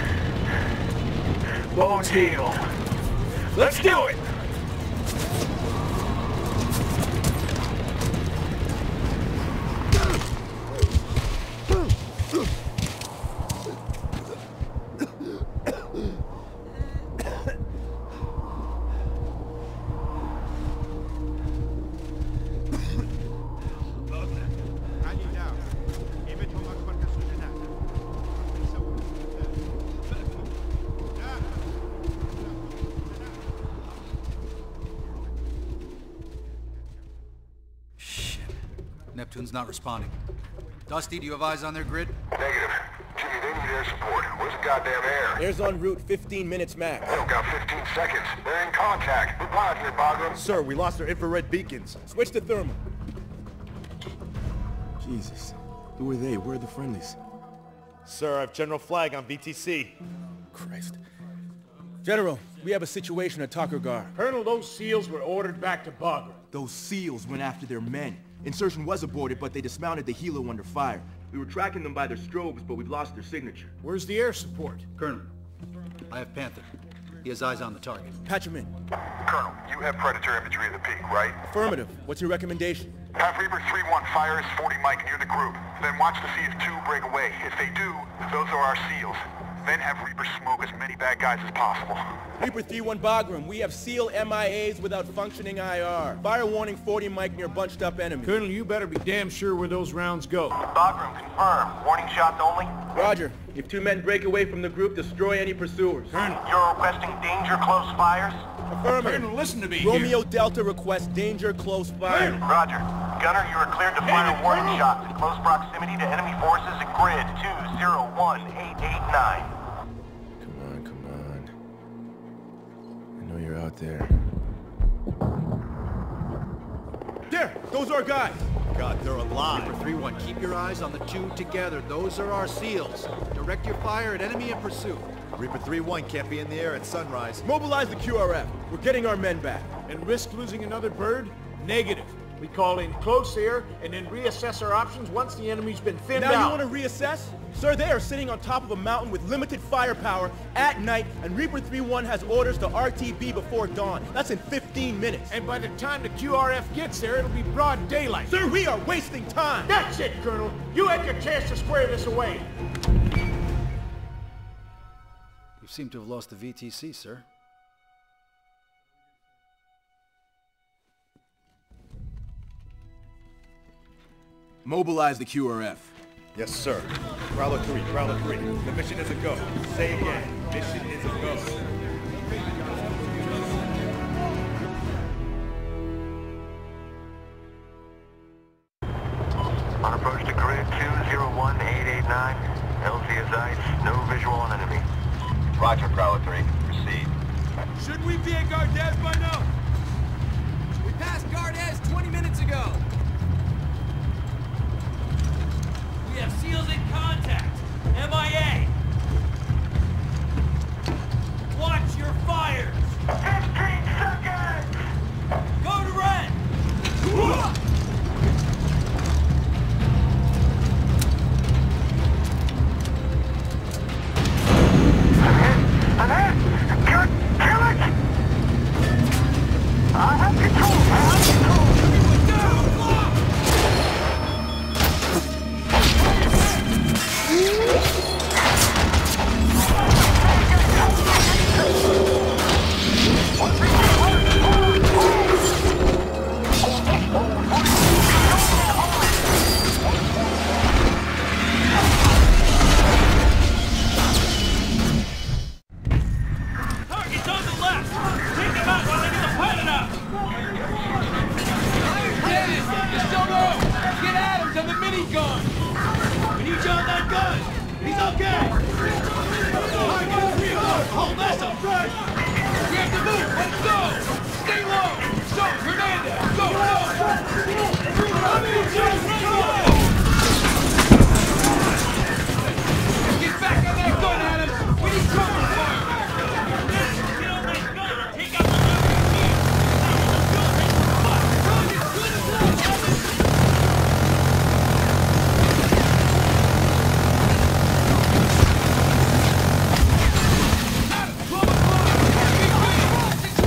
Bones heal. Let's do it! Neptune's not responding. Dusty, do you have eyes on their grid? Negative. Jimmy, they need air support. Where's the goddamn air? Air's en route, fifteen minutes max. They don't got fifteen seconds. They're in contact. Reply to me, Bagram. Sir, we lost our infrared beacons. Switch to thermal. Jesus. Who are they? Where are the friendlies? Sir, I have General Flag on B T C. Christ. General, we have a situation at Takur Gar. Colonel, those SEALs were ordered back to Bagram. Those SEALs went after their men. Insertion was aborted, but they dismounted the helo under fire. We were tracking them by their strobes, but we've lost their signature. Where's the air support? Colonel, I have Panther. He has eyes on the target. Patch him in. Colonel, you have Predator imagery of the peak, right? Affirmative. What's your recommendation? Have Reaper three one fire his forty Mike near the group. Then watch to see if two break away. If they do, those are our SEALs. Then have Reaper smoke as many bad guys as possible. Reaper three one Bagram, we have SEAL M I As without functioning I R. Fire warning forty Mike near bunched up enemies. Colonel, you better be damn sure where those rounds go. Bagram, confirm. Warning shots only? Roger. If two men break away from the group, destroy any pursuers. Colonel. You're requesting danger close fires? Affirmative. Colonel, listen to me Romeo here. Delta requests danger close fire. Roger. Gunner, you are cleared to fire Hey, warning Colonel. shots in close proximity to enemy forces at grid two zero one eight eight nine. Come on, come on. I know you're out there. There! Those are our guys! God, they're alive. Reaper three one, keep your eyes on the two together. Those are our SEALs. Direct your fire at enemy in pursuit. Reaper three one can't be in the air at sunrise. Mobilize the Q R F. We're getting our men back. And risk losing another bird? Negative. We call in close air and then reassess our options once the enemy's been thinned Now out. you want to reassess? Sir, they are sitting on top of a mountain with limited firepower at night, and Reaper three one has orders to R T B before dawn. That's in fifteen minutes. And by the time the Q R F gets there, it'll be broad daylight. Sir, we are wasting time! That's it, Colonel. You had your chance to square this away. You seem to have lost the V T C, sir. Mobilize the Q R F. Yes, sir. Prowler three, Prowler three. The mission is a go. Say again. Mission is a go. On approach to grid two zero one eight eight nine. L Z is ice. No visual on enemy. Roger, Prowler three. Proceed. Shouldn't we be at Gardez by now? We passed Gardez twenty minutes ago. We have SEALs in contact. M I A. Watch your fires. fifteen seconds. Go to red. I'm hit! Kill it! Kill it! I have control! I have control! Everyone down! Lock! Target's on the left! Take them out while I get the pilot out! Dennis, you still know! Get Adams on the minigun! We need you on that gun! He's okay! Target three oh! Hold this up, right! We have to move! Let's go! Stay low! Go, Hernandez! Go, go! Get back on that gun, Adams! We need cover fire! Get on that gun and take out the left team! Target's good as left, Adams! Adams, twelve o'clock! Big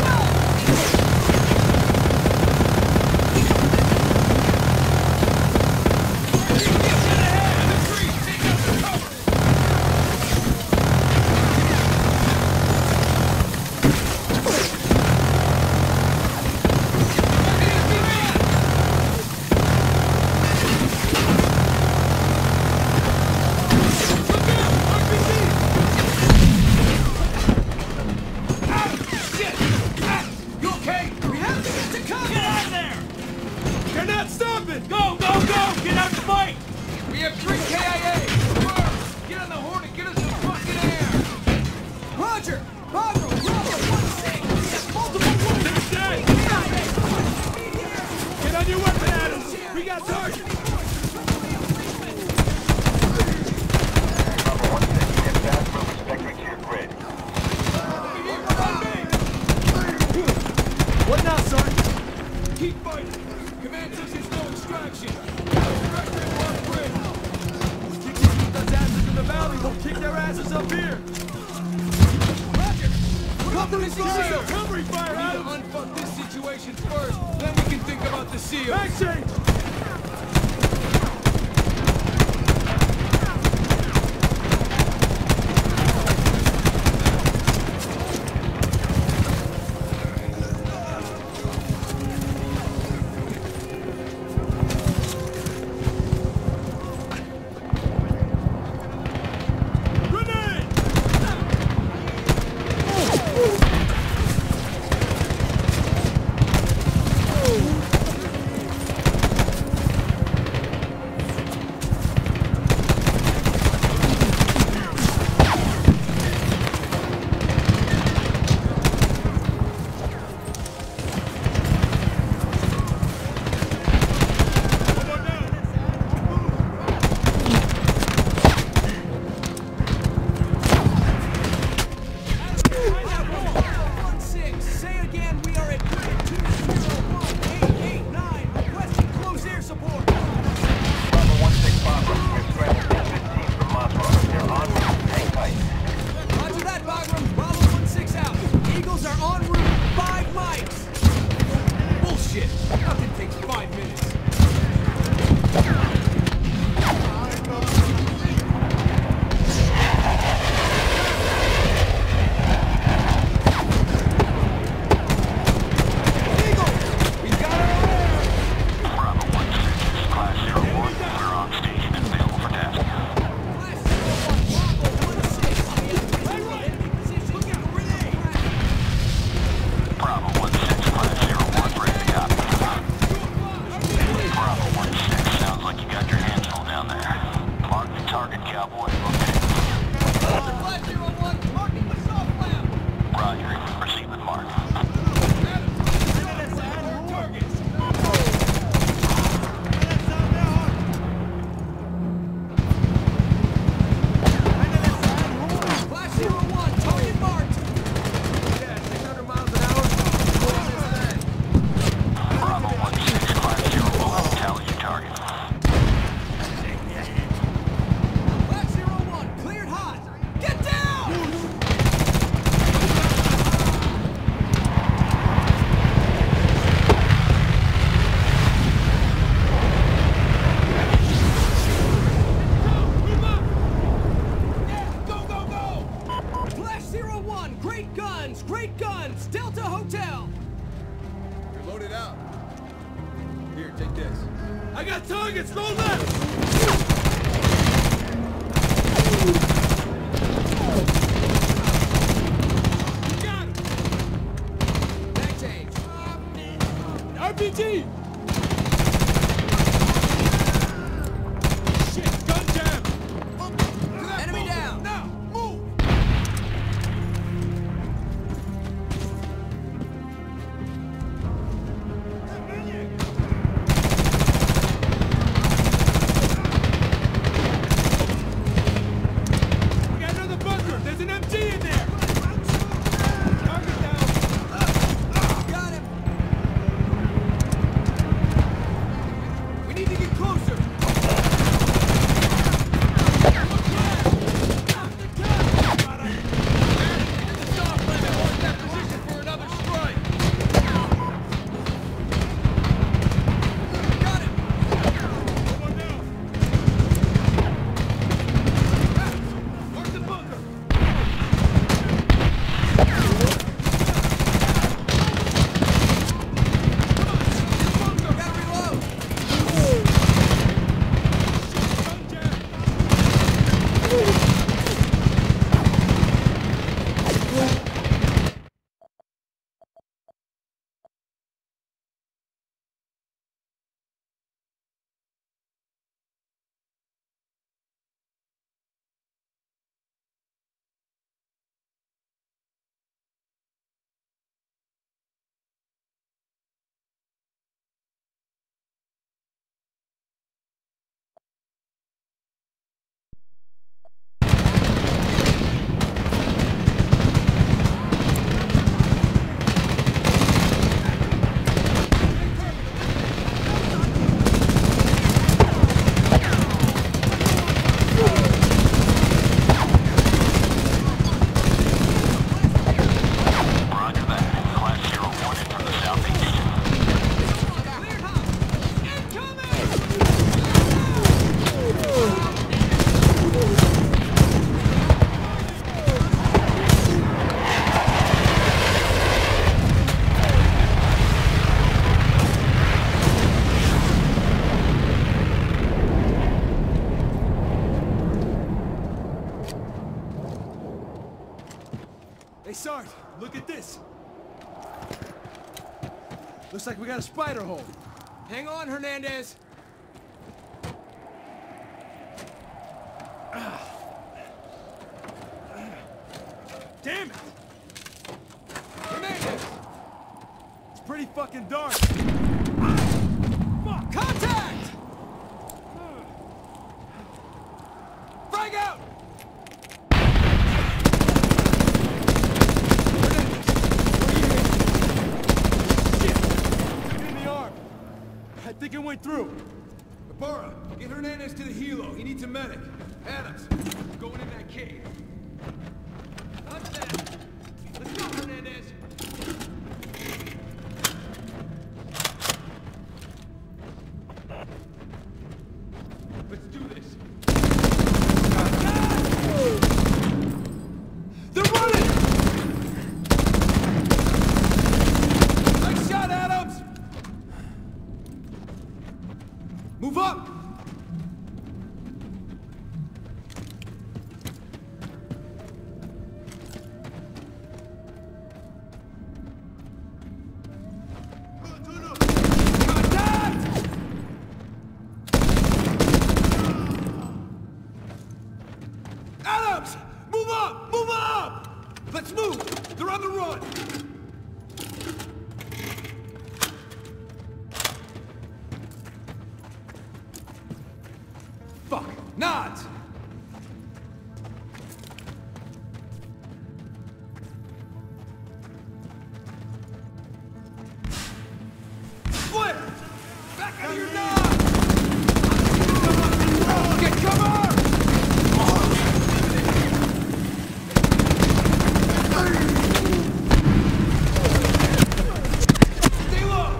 guns! Great guns! Delta Hotel! You're loaded out. Here, take this. I got targets! Low left! Got him! Back change. R P G! Shit, gun jam! Enemy down! Now, move! We got another bunker! There's an M G in there! Target down! Got him! We need to get closer! Hey, Sarge, look at this. Looks like we got a spider hole. Hang on, Hernandez! Damn it! Hernandez! It's pretty fucking dark. Fuck! Contact! Frag out! I think it went through. Ibarra, get Hernandez to the helo. He needs a medic. Adams, going in that cave. Touch that! Let's go, Hernandez! Let's do this. They're running! Nice shot, Adams! Move up! Contact! Adams! Move up! Move up! Let's move! They're on the run! Fuck! Nods! Flip! Back out of your nods! Get cover! Stay low!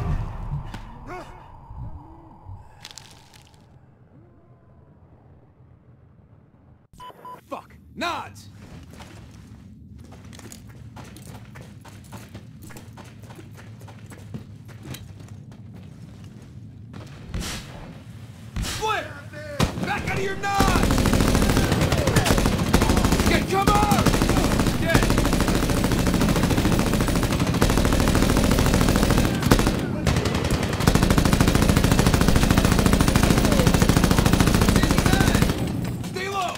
Fuck! Nods! ready or not! Get, come on! Get! Stay low!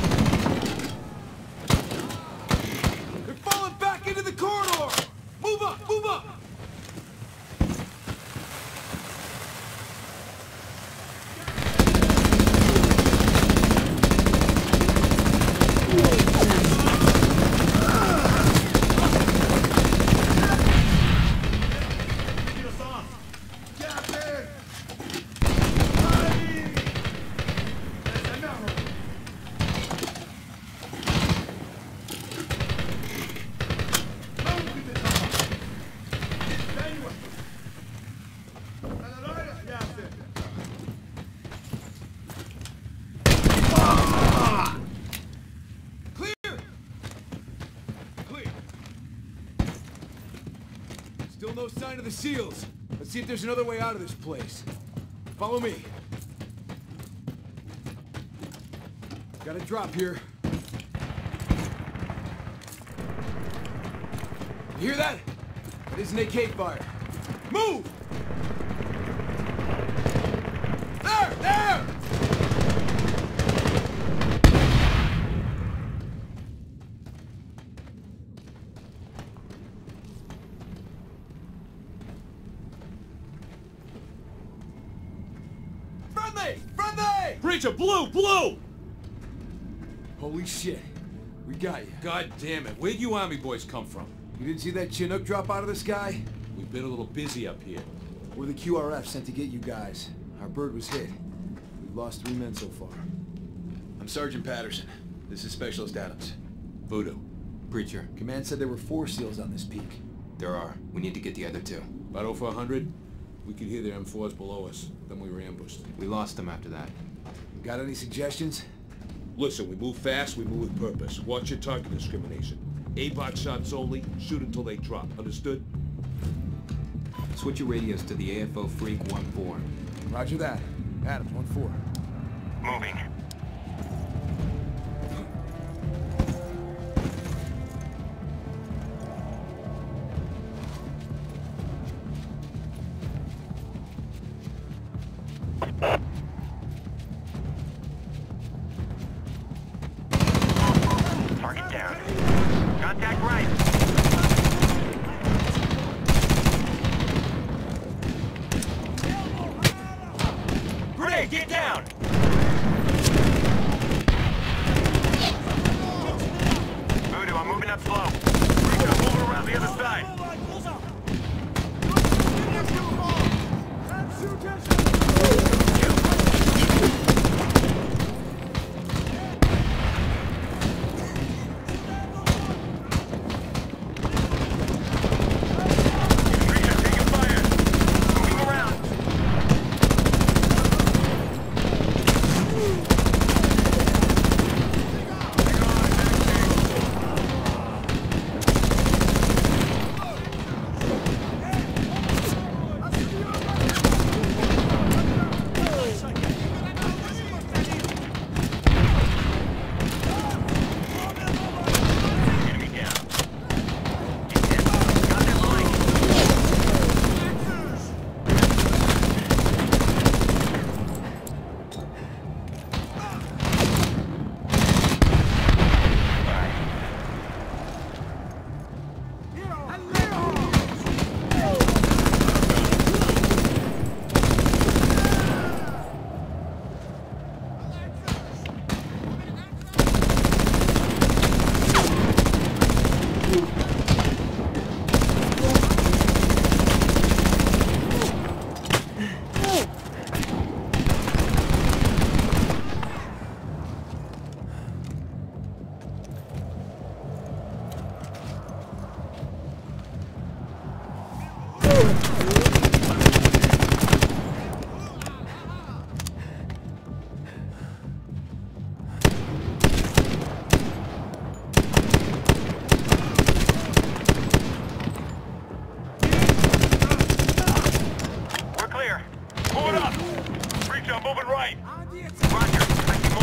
They're falling back into the corridor! Move up, move up! Still no sign of the SEALs. Let's see if there's another way out of this place. Follow me. Got a drop here. You hear that? That isn't A K fire. Move! There! There! Friendly! Preacher, blue, blue! Holy shit. We got you. God damn it. Where'd you Army boys come from? You didn't see that Chinook drop out of the sky? We've been a little busy up here. We're the Q R F sent to get you guys. Our bird was hit. We've lost three men so far. I'm Sergeant Patterson. This is Specialist Adams. Voodoo. Preacher. Command said there were four SEALs on this peak. There are. We need to get the other two. About over a hundred? We could hear their M fours below us. Then we were ambushed. We lost them after that. Got any suggestions? Listen, we move fast, we move with purpose. Watch your target discrimination. A BOT shots only, shoot until they drop. Understood? Switch your radios to the A F O Freak one four. Roger that. Adams, one four. Moving. Target down. Contact right. Grenade, get down! Voodoo, I'm moving up slow. I'm moving around the other side. Moving up. Breach, I'm moving right. Roger. I see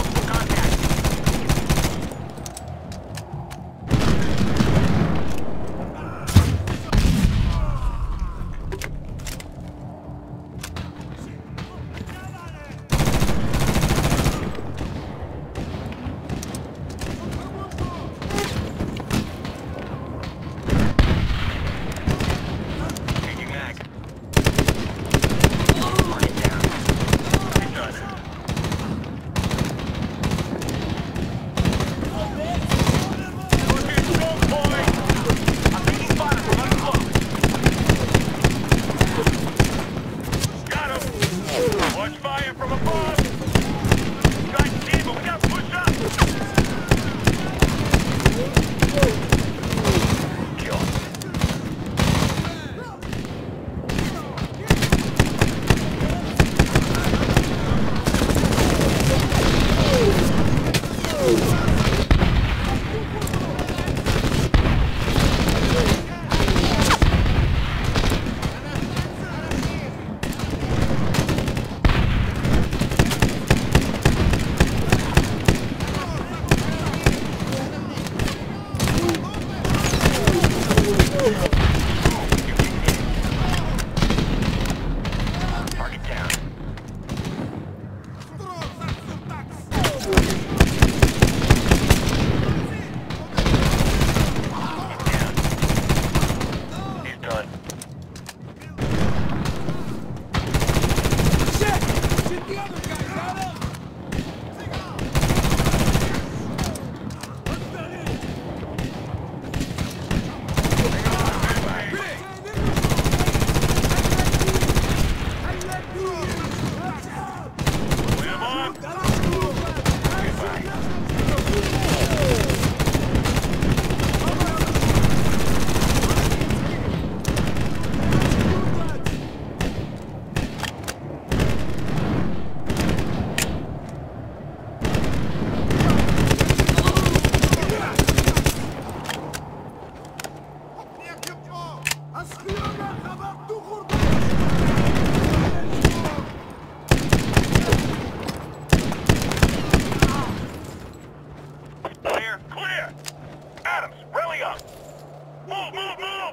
Clear, clear! Adams, rally up! Move, move, move!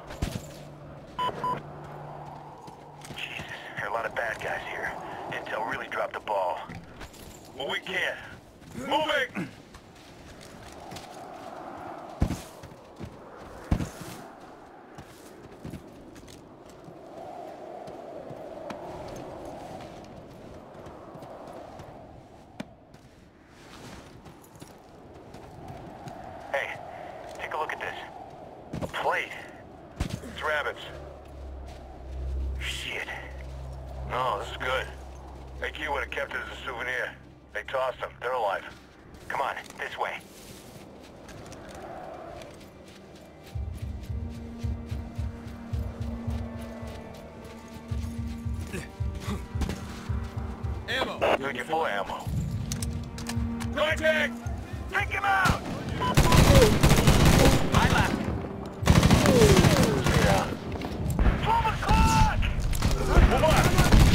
Jesus, there are a lot of bad guys here. Intel really dropped the ball. Well, we can't. Moving! Hey, take a look at this. A plate. It's rabbits. Shit. No, this is good. A Q would have kept it as a souvenir. They tossed them. They're alive. Come on, this way. Ammo! Dude, you're full of ammo. Contact! Take him out! My left. Yeah. twelve o'clock! Move on!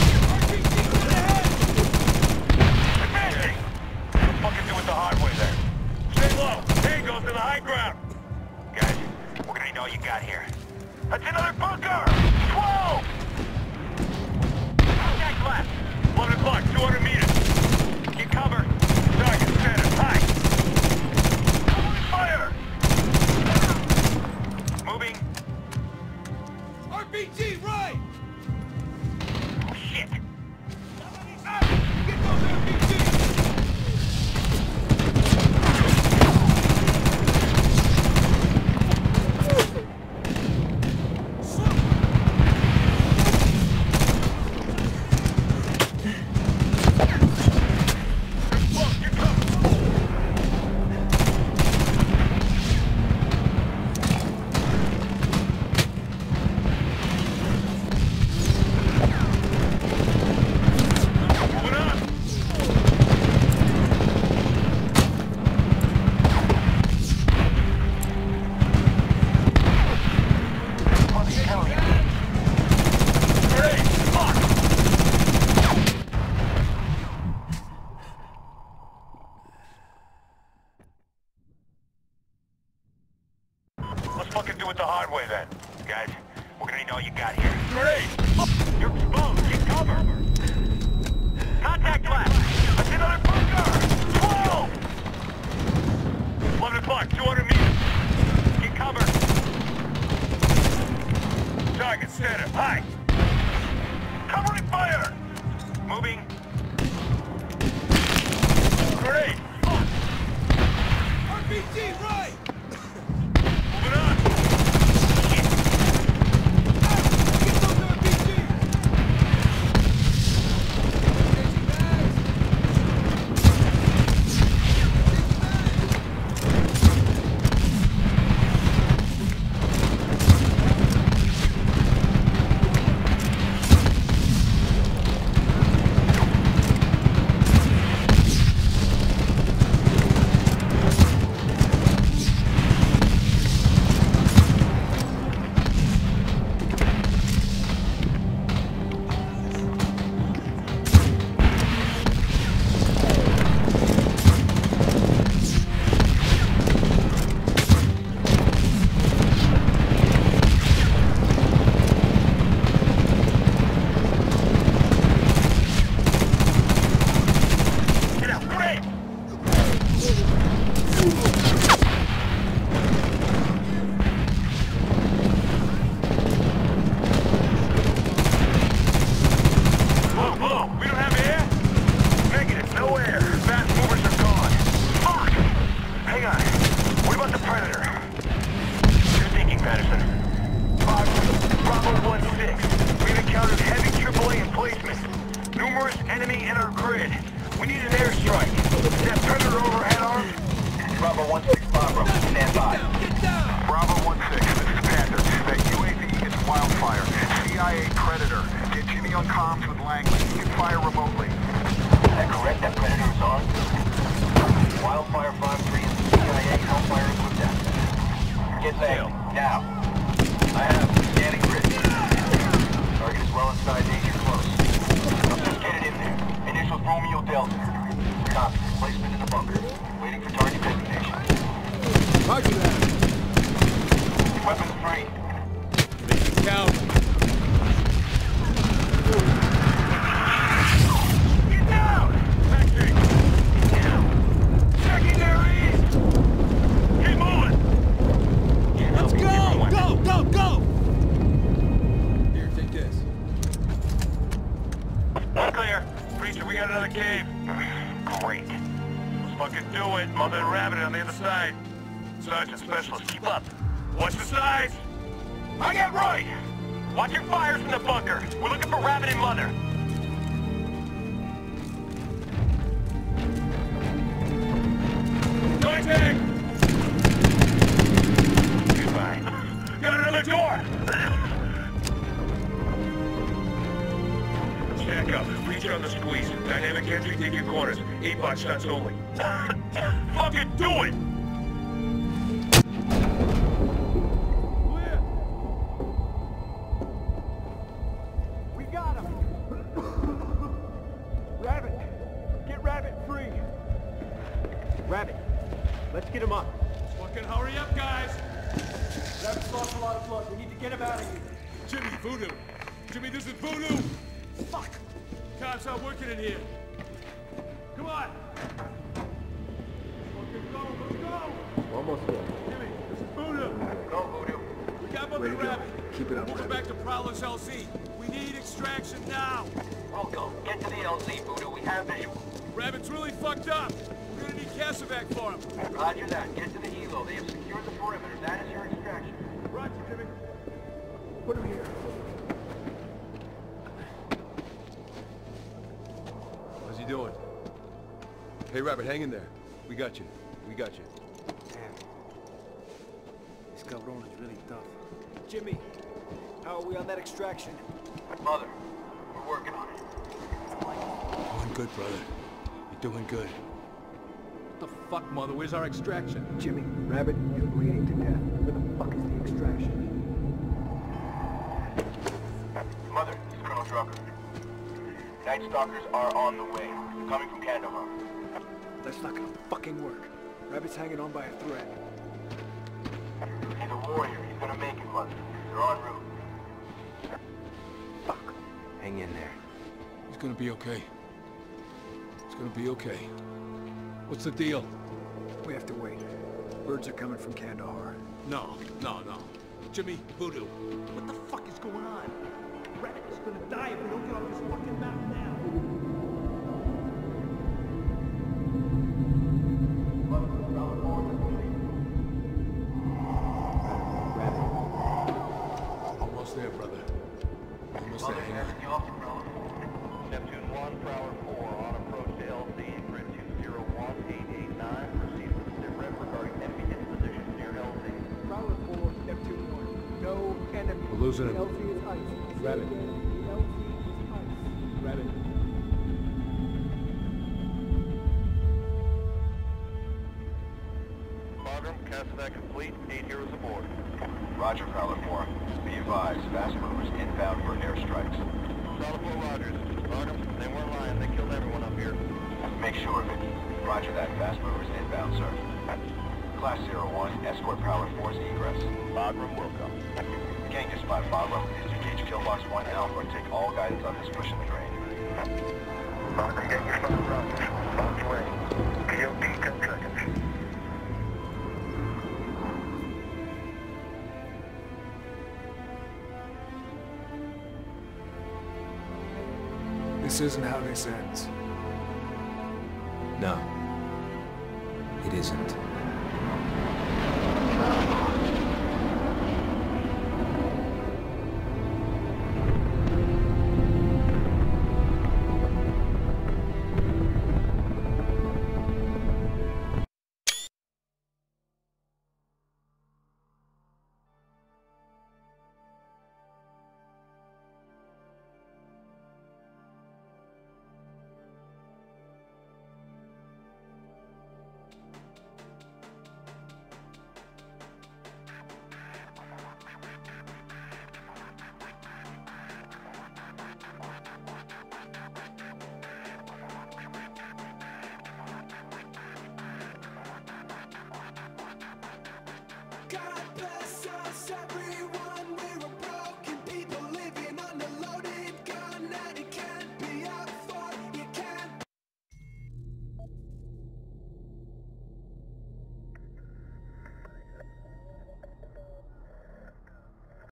Advancing! What the fuck is it with the hard way there? Stay low. There goes to the high ground. Guys, we're gonna need all you got here. That's another bunker! twelve! Contact left. eleven o'clock, two hundred meters. Get cover. Target center. High. Open fire! Moving. R P G, right! Oh, shit. Ah, get those R P Gs! Let's fucking do it the hard way then. Guys, we're gonna need all you got here. Grenade! You're exposed. Get cover. Contact left. That's another bunker. twelve! eleven o'clock, two hundred meters. Get cover. Target center. High. Covering fire. Moving. Grenade! R P G, right! Moving on! Shit! Ah, get those R P Gs! Changing bags! enemy in our grid. We need an airstrike. Is that Predator overhead armed? Bravo one six Bravo, stand by. Bravo one six, this is Panther. That U A V is Wildfire. C I A Predator. Get Jimmy on comms with Langley. He can fire remotely. Is that correct? That Predator is on? Wildfire five three is C I A Hellfire equipped. Get Langley, now. I have scanning grid. cave. Great. Let's fucking do it. Mother and Rabbit on the other side. Sergeant Specialist, keep up. Watch the sides. I get right. Watch your fires from the bunker. We're looking for Rabbit and Mother. Contact! Goodbye. Got another door! Stack up. Reach on the squeeze. Dynamic entry, take your corners. Eight box shots only. Fucking do it! We got him! Rabbit! Get Rabbit free! Rabbit, let's get him up. Fucking hurry up, guys! Rabbit's lost a lot of blood. We need to get him out of here. Jimmy, Voodoo! Jimmy, this is Voodoo! Fuck! Cops aren't working in here. Come on! Fucking go, let's go! Almost there. Jimmy, this is Voodoo! Go, Voodoo. We got Mother Way to go. Rabbit. Keep it up, Moving Rabbit. back to Prowler's L Z. We need extraction now! Rocco, get to the L Z, Voodoo. We have visual. Rabbit's really fucked up. We're gonna need Casevac for him. Roger that. Get to the helo. They have secured the perimeter. That is your extraction. Roger, Jimmy. Put him here. How's he doing? Hey, Rabbit, hang in there. We got you. We got you. Damn. This Cabron is really tough. Jimmy, how are we on that extraction? Mother, we're working on it. Doing good, brother. You're doing good. What the fuck, Mother? Where's our extraction? Jimmy, Rabbit, you're bleeding to death. Where the fuck is the extraction? Mother, this is Colonel Drucker. Night Stalkers are on the way. They're coming from Kandahar. That's not gonna fucking work. Rabbit's hanging on by a thread. He's a warrior. He's gonna make it, Mother. They're en route. Fuck. Hang in there. He's gonna be okay. It's gonna be okay. What's the deal? We have to wait. Birds are coming from Kandahar. No, no, no. Jimmy, Voodoo. What the fuck is going on? Rabbit is gonna die if we don't get off this fucking mountain now. Almost there, brother. Almost there. Hang on. Neptune one, Prowler four, on approach to L Z, grid two zero one eight eight nine. Proceed with the sit rep regarding enemy disposition near L Z. Prowler four, Neptune one. No enemy. We're losing him. L Z is ice. Rabbit. L Z is ice. Rabbit. Bagram, Casevac complete, eight heroes aboard. Roger, Prowler four. Be advised, fast movers inbound for airstrikes. Solid four Rogers. Bagram, they weren't lying, they killed everyone up here. Make sure of it. Roger that, fast movers inbound, sir. Class zero one, escort Prowler four's egress. Bagram will come. Gang to spot Bagram. Disengage Killbox one Alpha and take all guidance on this push in the drain. Bagram, get your spot, Rogers. Bomb's way. P O T, ten seconds. This isn't how this ends. No. It isn't.